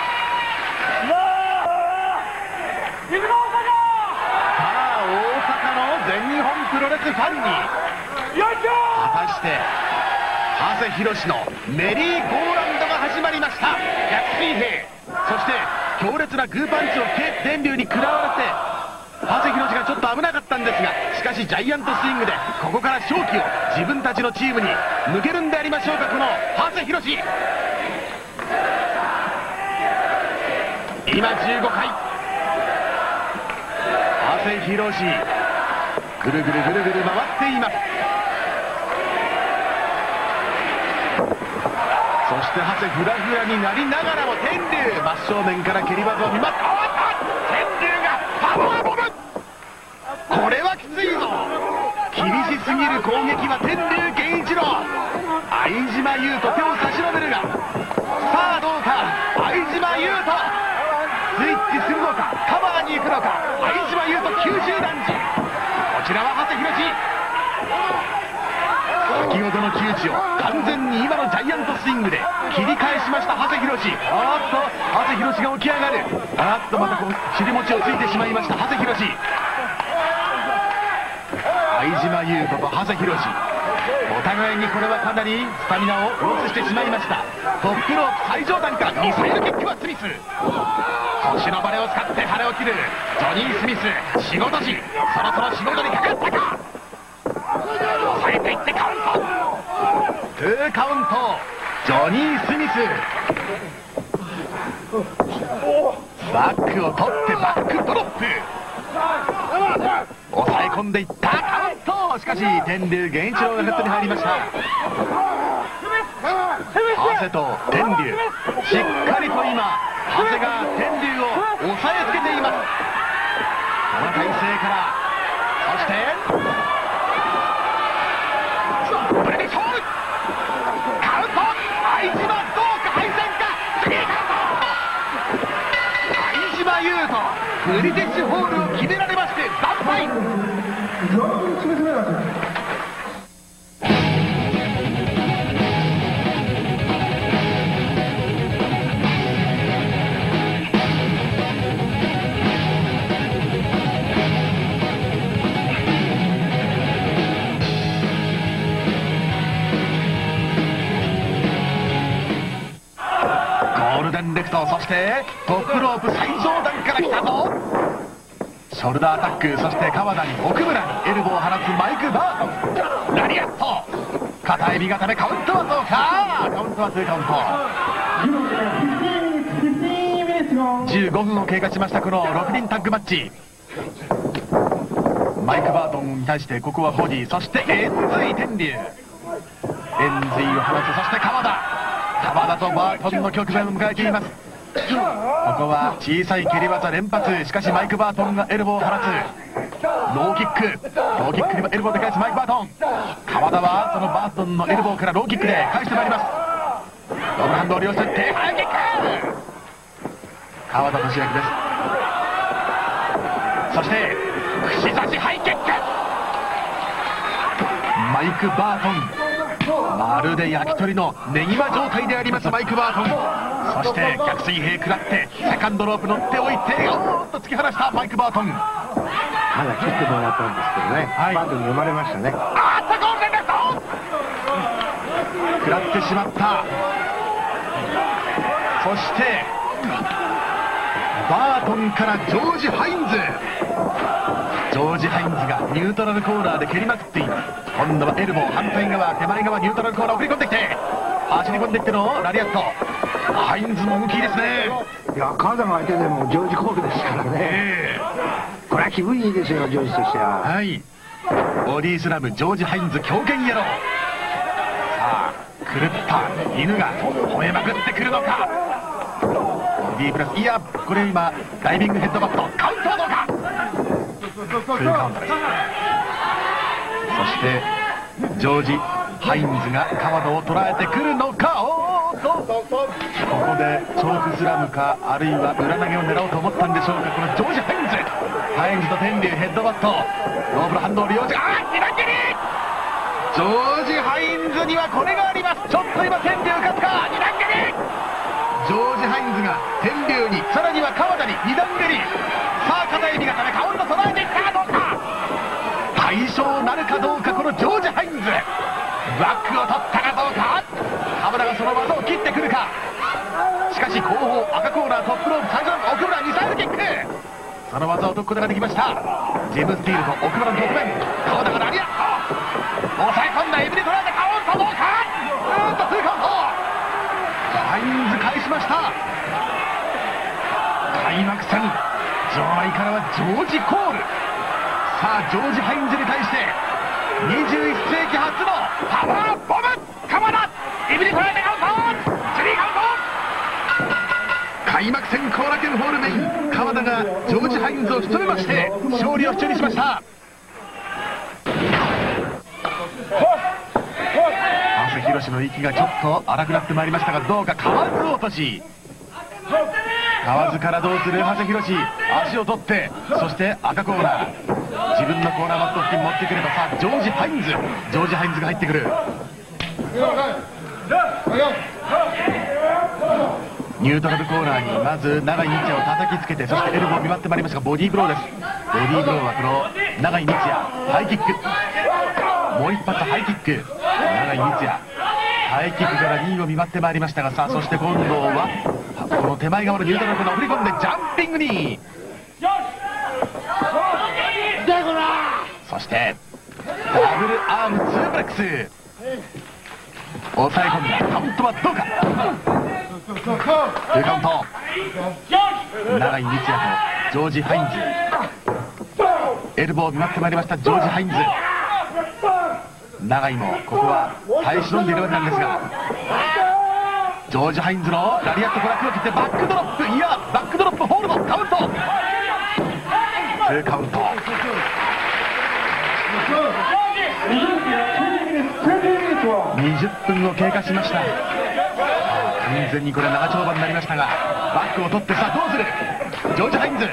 全日本プロレスファンに果たして長谷博のメリーゴーランドが始まりました。逆水平、そして強烈なグーパンチを天竜に食らわれて長谷博がちょっと危なかったんですが、しかしジャイアントスイングでここから勝機を自分たちのチームに向けるんでありましょうか。この長谷博、今15回長谷博ぐるぐるぐるぐる回っています。そして長谷フラフラになりながらも天竜真正面から蹴り技を見ます。天竜がパワーボム。これはきついぞ。厳しすぎる攻撃は天竜源一郎。相島優斗手を差し伸べるが、さあどうか相島優斗スイッチするのか、カバーに行くのか。相島優斗九州男児、こちらは長谷博。先ほどの窮地を完全に今のジャイアントスイングで切り返しました長谷博。長谷博が起き上がる。またこう尻餅をついてしまいました長谷博。相島優斗と長谷博、お互いにこれはかなりスタミナをロスしてしまいました。トップロープ最上段からミサイルキックはスミス。腰のバネを使って羽を切るジョニー・スミス。仕事時、そろそろ仕事にかかったか。抑えていってカウント。2カウント。ジョニー・スミスバックを取ってバックドロップ。抑え込んでいったカウント。しかし天竜源一郎がネットに入りました。長谷と天竜、しっかりと今長谷が天竜を抑えつけています。この体勢から、そしてこれで勝負。カウント。相島どうか、敗戦か。次相島優斗ブリティッシュホールを決められまして惨敗。 でいくと、そしてトップロープ最上段から来たぞ。ショルダーアタック、そして川田に奥村にエルボーを放つマイク・バートン。ラリアット、片エビ固め、カウントはどうか。カウントは2カウント。15分を経過しました、この6人タッグマッチ。マイク・バートンに対してここはボディ、そして円髄天竜、円髄を放つ、そして川田とバートンの局面を迎えています。ここは小さい蹴り技連発。しかしマイク・バートンがエルボーを放つ。ローキックにもエルボーで返すマイク・バートン。川田はそのバートンのエルボーからローキックで返してまいります。ドブルハンドを利用して手ハイキック。川田俊明です。そして串刺しハイキック。マイク・バートン、まるで焼き鳥のネギマ状態でありますマイク・バートン。そして逆水平食らってセカンドロープ乗っておいて、おーっと突き放したマイク・バートン。 まだ切ってもらったんですけどね、バートンに読まれましたね。 ゴールデンレフト食らってしまった。そしてバートンからジョージ・ハインズがニュートラルコーナーで蹴りまくっています。今度はエルボー、反対側手前側ニュートラルコーナー送り込んできて、走り込んできてのラリアット。ハインズも大きいですね。 いや、川田の相手でもジョージコールですからね、これは気分いいですよ、ジョージとしては。 はい、ボディスラムジョージ・ハインズ強肩イエロー。さあ狂った犬が吠えまくってくるのか。ボディプラス、いやこれ今ダイビングヘッドバット、カウントはどうか。フルカウントです。そしてジョージ・ハインズが川田を捉えてくるのか。おーっとここでチョークスラムか、あるいは裏投げを狙おうと思ったんでしょうか。このジョージ・ハインズと天竜ヘッドバット、ローブルハンドを利用して、二段蹴り。ジョージ・ハインズにはこれがあります。ちょっと今天竜勝つか。二段蹴り。ジョージ・ハインズが天竜に、さらには川田に二段蹴り。さあ片指がためカウント捉えていった。どうか対象なるかどうか、このジョージ・ハインズ。バックを取ったかどうか。川田がその技を切ってくるか。しかし後方赤コーナートップロープ最初の奥村ミサイルキック、その技を解くことができました。ジェムスティールと奥村の局面、川田がラリアット抑え込んだ、エビで捉えてカウントどうか。ツーカウント。ハインズ返しました。開幕戦場内からはジョージコール。さあジョージ・ハインズに対して21世紀初のパワーボム。川田エビで捉えてカウント、スリーカウント。開幕戦後楽園ホールメイン、川田がジョージ・ハインズを仕留めまして勝利を手にしました。朝広の息がちょっと荒くなってまいりましたが、どうか河津落とし。河津からどうする長谷博士、足を取って、そして赤コーナー、自分のコーナーマット付近持ってくれば、さあジョージ・ハインズが入ってくる。ニュートラルコーナーにまず永井日也を叩きつけて、そしてエルボーを見舞ってまいりましたが、ボディーブローです。ボディーブローはこの永井日也、ハイキック、もう一発ハイキック、永井日也ハイキックから2位を見舞ってまいりましたが、さあそして今度はこの手前側のニュートラルコーナーを振り込んでジャンピングに、そしてダブルアームツープレックス、抑え込んだ。カウントはどうか。フルカウント。永井日也とジョージ・ハインズ、エルボーを見舞ってまいりましたジョージ・ハインズ。永井もここは耐え忍んでいるわけなんですが、ジョージ・ハインズのラリアットからを切ってバックドロップ、いやバックドロップホールド、カウント、フルカウント。20分を経過しました。完全にこれ長丁場になりましたが、バックを取って、さあどうする。ジョージ・ハインズ、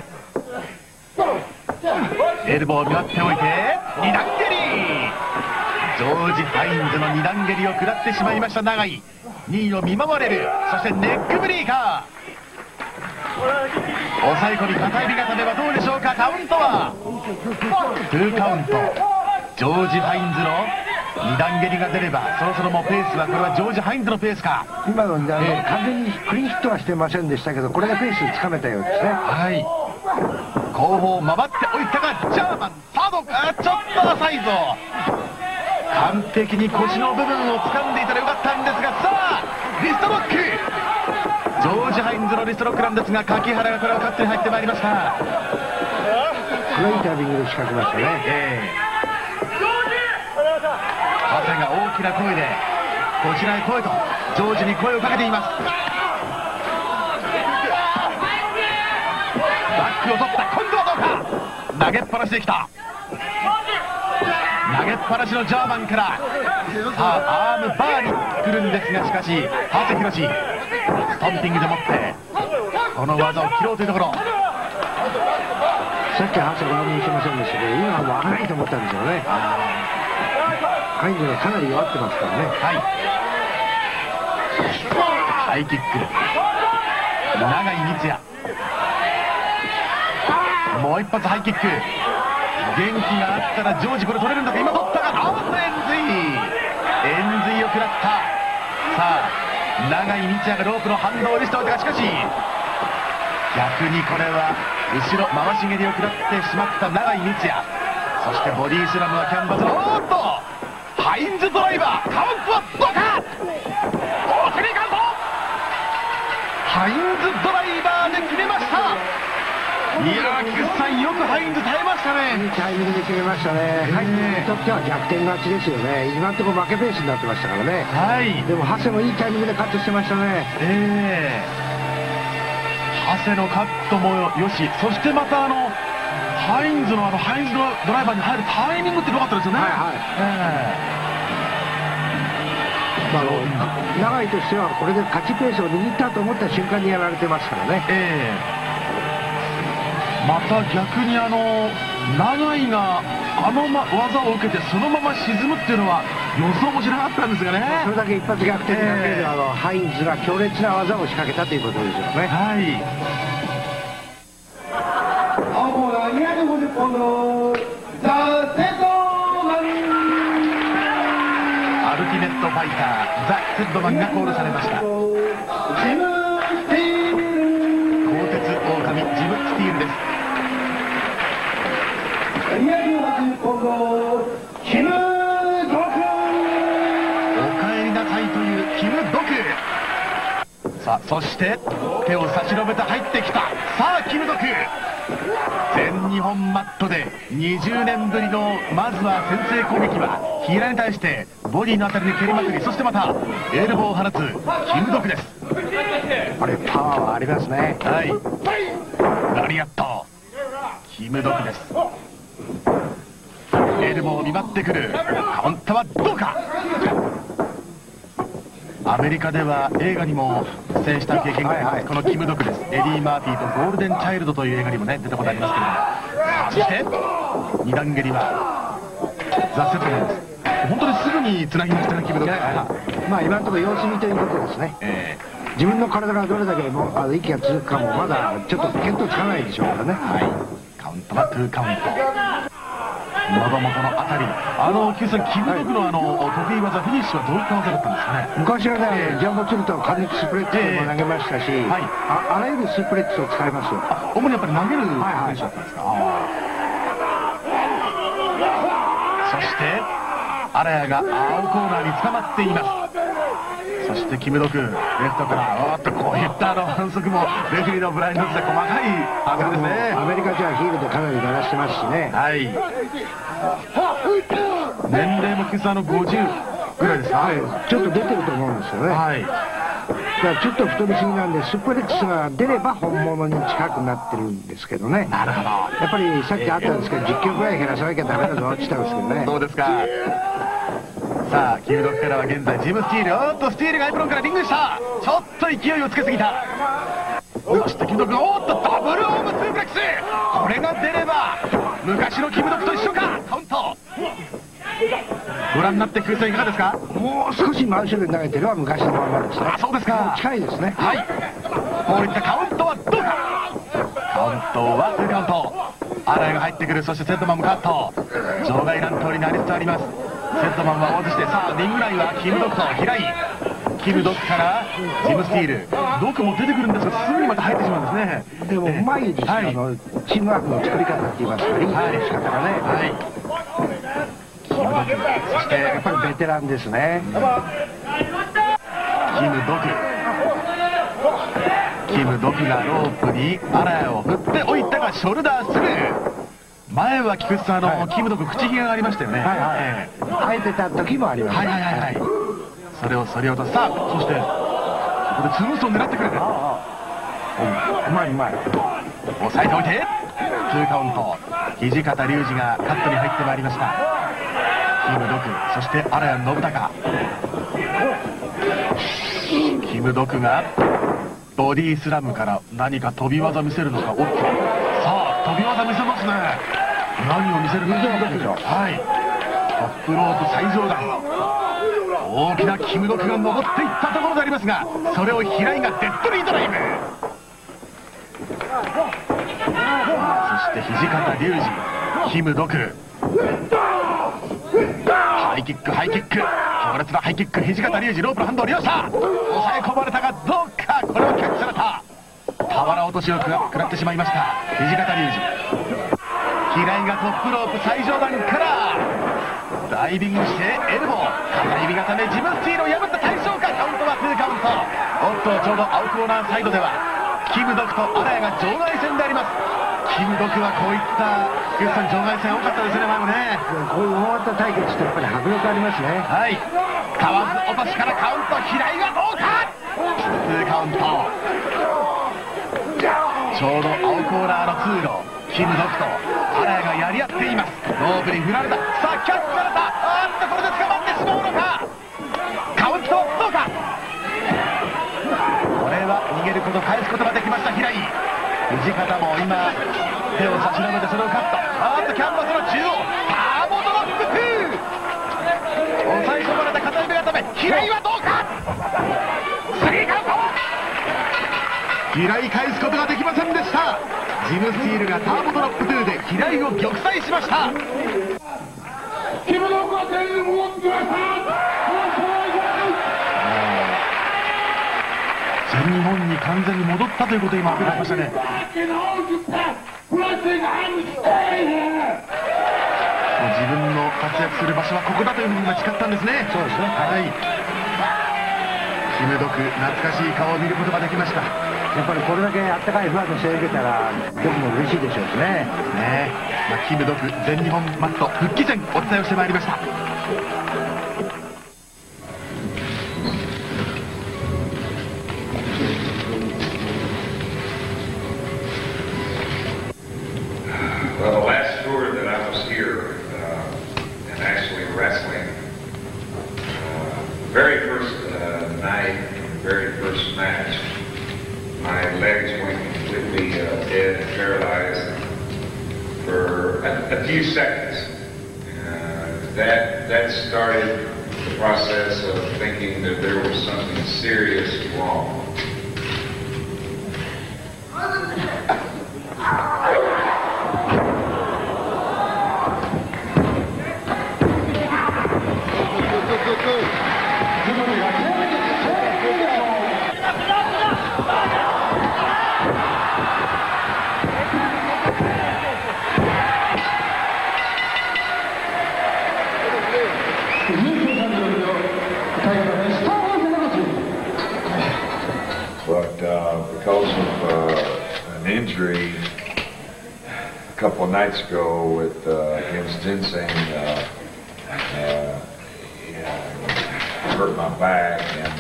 エルボーを見舞っておいて二段蹴り。ジョージ・ハインズの二段蹴りを食らってしまいました永井。2位を見守れる。そしてネックブリーカー、抑え込み片指固めはどうでしょうか。カウントは2カウント。ジョージ・ハインズの 2段蹴りが出ればそろそろもうペースはこれはジョージ・ハインズのペースか。 今の完全にクリーンヒットはしてませんでしたけど、これがペースつかめたようですね。 はい、後方回っておいたがジャーマンサード、ちょっと浅いぞ。完璧に腰の部分を掴んでいたらよかったんですが、さあリストロック、ジョージ・ハインズのリストロックなんですが、柿原がこれをカットに入ってまいりました。 黒いタイミングで仕掛けましたね。 長谷が大きな声でこちらへ来いとジョージに声をかけています。バックを取った、今度はどうか、投げっぱなしできた。投げっぱなしのジャーマンから、さあアームバーに来るんですが、しかし長谷博士ストンピングでもってこの技を切ろうというところ。 さっき長谷が何もしませんでしたけど、今はもう危ないと思ったんですよね。ハインズがかなり弱ってますからね。 はい、ハイキック、永井光也、もう一発ハイキック、元気があったらジョージこれ取れるんだか。今取ったがエンズイを食らった。さあ永井光也がロープの反動を許しておいたが、しかし逆にこれは後ろ回し蹴りを食らってしまった永井光也。そしてボディスラムはキャンバスの、おっとハインズドライバー、カウントはどうか。スリーカウント、ハインズドライバーで決めました。いやー、菊池さんよくハインズ耐えましたね。 いいタイミングで決めましたね。ハインズにとっては逆転勝ちですよね。今のところ負けペースになってましたからね。 はい、 でも長谷もいいタイミングでカットしてましたね。 長谷のカットもよし、そしてまたハインズのハインズドライバーに入るタイミングって良かったですよね。 永井としてはこれで勝ちペースを握ったと思った瞬間にやられてますからね。 また逆に永井が技を受けてそのまま沈むっていうのは予想もしなかったんですがね。 それだけ一発逆転だけでハインズが強烈な技を仕掛けたということですよね。 はい、 青コーナー250ポンドザ・セットマン、 アルティメットファイターザ・セッドマンがコールされました。 ジム・スティール、 鋼鉄狼ジム・スティールです。 280ポンドキム・ドク、 お帰りなさいというキム・ドク。さあそして手を差し伸べて入ってきた。さあキム・ドク、全日本マットで20年ぶりのまずは先制攻撃は平に対してボディのあたりに蹴りまくり、そしてまたエルボーを放つキム・ドクです。 あれパワーはありますね。 はい、ラリアットキム・ドクです。エルボーを見舞ってくる。カウンターはどうか。アメリカでは映画にも出演した経験があります、このキム・ドクです。エディ・マーフィーとゴールデン・チャイルドという映画にもね出たことありますけれども、そして2段蹴りはザ・セットマンです。本当にすぐにつなぎましたね、キム・ドク。 今のところ様子見ということですね。自分の体がどれだけ息が続くかもまだちょっと見当つかないでしょうからね。 はい、カウントは2カウント。喉元のあたり、キム・ドクの得意技フィニッシュはどういった技だったんですかね。 昔はね、ジャンボチルトカネクスプレッツも投げましたし、あらゆるスプレッツを使いますよ。 主にやっぱり投げるフィニッシュだったんですか。そして荒谷が青コーナーに捕まっています。そしてキム・ドクレフトからこういった反則もレフェリーのブラインドで細かい反則ですね。 アメリカじゃヒールでかなり鳴らしてますしね。 はい、年齢も今朝50ぐらいですか。 はい、ちょっと出てると思うんですよね。はい、だからちょっと太りすぎなんでスプレックスが出れば本物に近くなってるんですけどね。 なるほど。 やっぱりさっきあったんですけど10キロぐらい減らさなきゃダメだぞって言ったんですけどね。 どうですか。さあキム・ドクからは現在ジム・スティール、スティールがエプロンからリングした。ちょっと勢いをつけすぎた。そしてキム・ドクがダブルオームスープレックス、これが出れば昔のキム・ドクと一緒か。カウントご覧になって空戦いかがですか。 もう少し真後ろに投げてるのは昔のままですね。 そうですか。 近いですね。 はい、こういったカウントはどうか。カウントは2カウント。荒井が入ってくる。そしてセットマンもカット。場外乱闘になりつつあります。 セットマンは外して、さあリングラインはキム・ドクと平井。キム・ドクからジム・スティール。ドクも出てくるんですが、すぐにまた入ってしまうんですね。 でもうまいですよ、チームワークの作り方って言いますか、リングの仕方がね。キム・ドク、そしてやっぱりベテランですね。 キム・ドクがロープにアラヤを振っておいたがショルダースルー。前は菊池さん、キム・ドク口ひげがありましたよね。 生えてた時もありました。 それをそり落とす。さあそしてここでツームースを狙ってくる。 うまいうまい。 抑えておいて2カウント。土方龍二がカットに入ってまいりました。キム・ドク、そして荒谷信孝。キム・ドクがボディスラムから何か飛び技見せるのか。おっと、さあ飛び技見せますね。何を見せるか。はい、トップロープ最上段。大きなキム・ドクが登っていったところでありますが、それを平井がデッドリードライブ。そして土方龍二、キム・ドク、ハイキックハイキック、強烈なハイキック。土方龍二、ロープのハンドを利用した。抑え込まれたがどうか。これはキャッチされた。俵落としを食らってしまいました土方龍二。平井がトップロープ最上段からダイビングしてエルボー、片指固め、ジム・スティールを破った大将か。カウントは2カウント。おっと、ちょうど青コーナーサイドではキム・ドクと荒谷が場外戦であります。キム・ドクはこういった菊池さん、場外戦多かったですね、前もね。 こういう大型対決ってやっぱり迫力ありますね。 はい、かわず落としからカウント。平井はどうか。2カウント。ちょうど青コーナーの通路、キム・ドクと荒谷がやり合っています。ロープに振られた。さあキャッチされた。これで捕まってしまうのか。カウントどうか。これは逃げること、返すことができました平井。土方も今手を差し伸べてそれをカット。キャンバスの中央、ターボドロップ2。抑え込まれた片指固め。平井はどうか。3カウント。平井返すことができませんでした。ジム・スティールがターボドロップ2で平井を玉砕しました。 キム・ドクは全員動きました。 全日本に完全に戻ったということを今アピールしましたね。自分の活躍する場所はここだというふうに今誓ったんですね。 そうですね。 はい。キム・ドク、懐かしい顔を見ることができました。 やっぱりこれだけあったかいファンの声援を受けたら僕も嬉しいでしょうしね。 キム・ドク全日本マット復帰戦お伝えをしてまいりました。 Well, the last tour that I was here and actually wrestling, very first night, very first match, my legs went completely dead and paralyzed for a few seconds. That started the process of thinking that there was something serious wrong. But because of an injury a couple of nights ago with against Ginseng, hurt my back and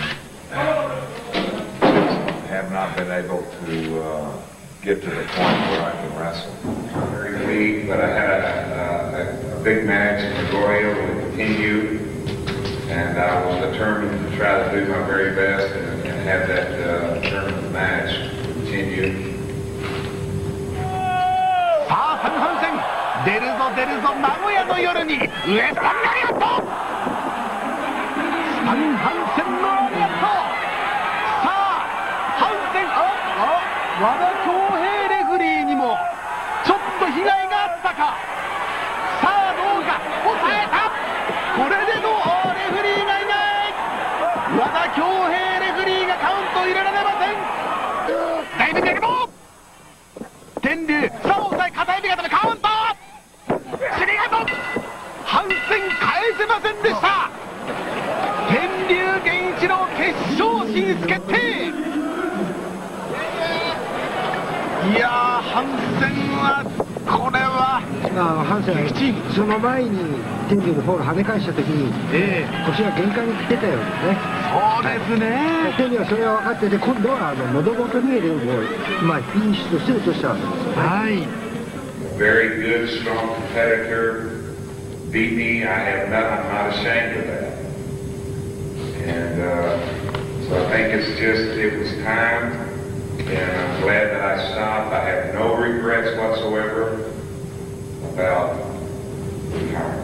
have not been able to get to the point where I can wrestle. Very weak, but I had a big match in Nagoya to continue, and I was determined to try to do my very best and have that tournament match continue. さあ、三半戦出るぞ出るぞ、名古屋の夜にウエスタンガリアット。三半戦のありがとう。さあ、半戦、和田恭平レフリーにもちょっと被害があったか。さあどうか。 抑えた。これでのレフリーがいない。和田恭平レフリーがカウントを入れられません。大分逆も天竜、さあ抑え片指型でカウント。シリガト反戦返せませんでした。天竜源一郎決勝進出決定。いやー、反戦はこれは反戦はその前に天竜のフォール跳ね返した時に、腰が限界に出たようですね。 そうですね。 天竜はそれが分かってて、今度は喉元逃げでフィニッシュとして落としたわけですよね。 はい。 Very good, strong competitor. Beat me. I'm not ashamed of that. And so I think it was time, and I'm glad that I stopped. I have no regrets whatsoever about retiring.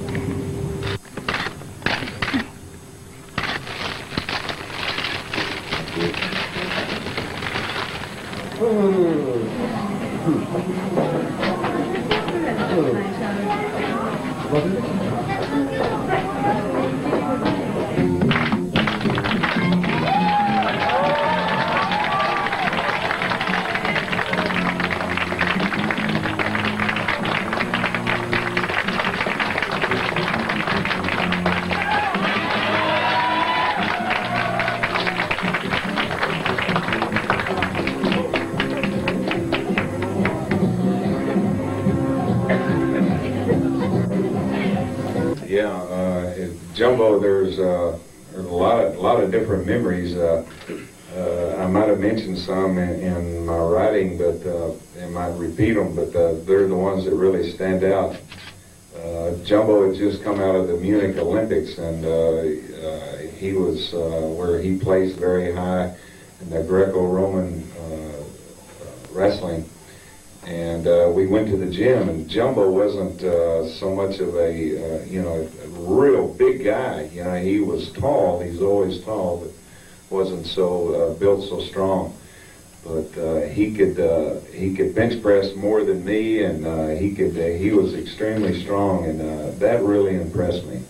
Jumbo, there's a lot of different memories. I might have mentioned some in my writing, but I might repeat them. But they're the ones that really stand out. Jumbo had just come out of the Munich Olympics, and he was where he placed very high in the Greco-Roman wrestling. And we went to the gym, and Jumbo wasn't so much of a real big guy. He was tall. He's always tall, but wasn't so built so strong. But he could bench press more than me, and he was extremely strong, and that really impressed me.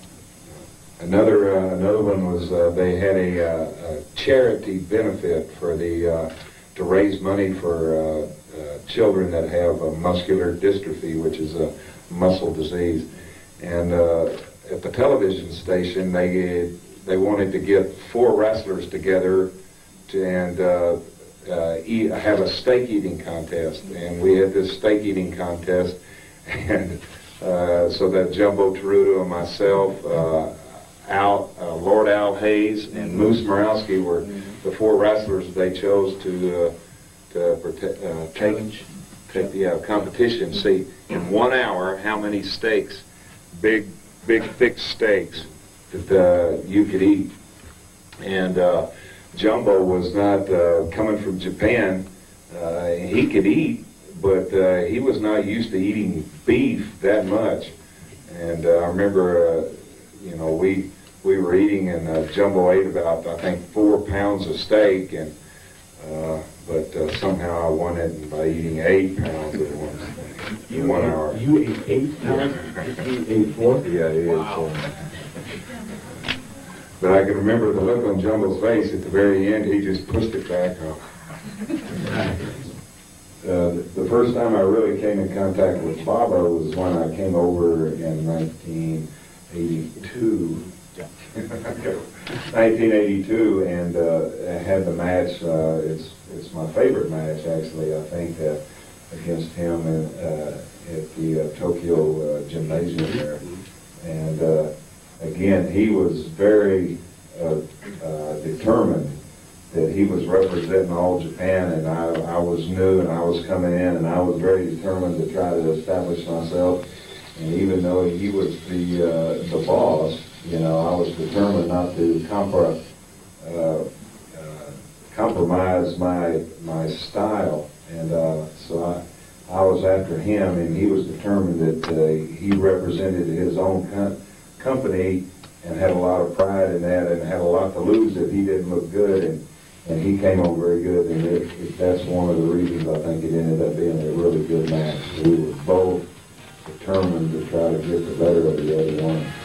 Another one was they had a charity benefit for to raise money for children that have muscular dystrophy, which is a muscle disease. And at the television station, they wanted to get 4 wrestlers together and have a steak eating contest. And we had this steak eating contest, and so that Jumbo Teruto and myself, Lord Al Hayes, and Moose Morowski were the 4 wrestlers they chose to take the competition. See, in 1 hour, how many steaks, big thick steaks, that you could eat. And Jumbo was not coming from Japan. He could eat, but he was not used to eating beef that much. And I remember, we were eating, and Jumbo ate about, I think, 4 pounds of steak, and but somehow I won it by eating 8 pounds in 1 hour. You ate 8 pounds? You ate 4? Yeah, he ate 4. But I can remember the look on Jumbo's face at the very end. He just pushed it back off. The first time I really came in contact with Baba was when I came over in 1982. 1982, and I had the match. It's my favorite match, actually. I think against him at the Tokyo Gymnasium there, and again, he was very determined that he was representing all Japan, and I was new, and I was coming in, and I was very determined to try to establish myself. And even though he was the boss, I was determined not to compromise my style, and so I was after him, and he was determined that he represented his own company and had a lot of pride in that, and had a lot to lose if he didn't look good, and he came on very good, and that's one of the reasons I think it ended up being a really good match. We were both determined determined to try to get the better of the other one.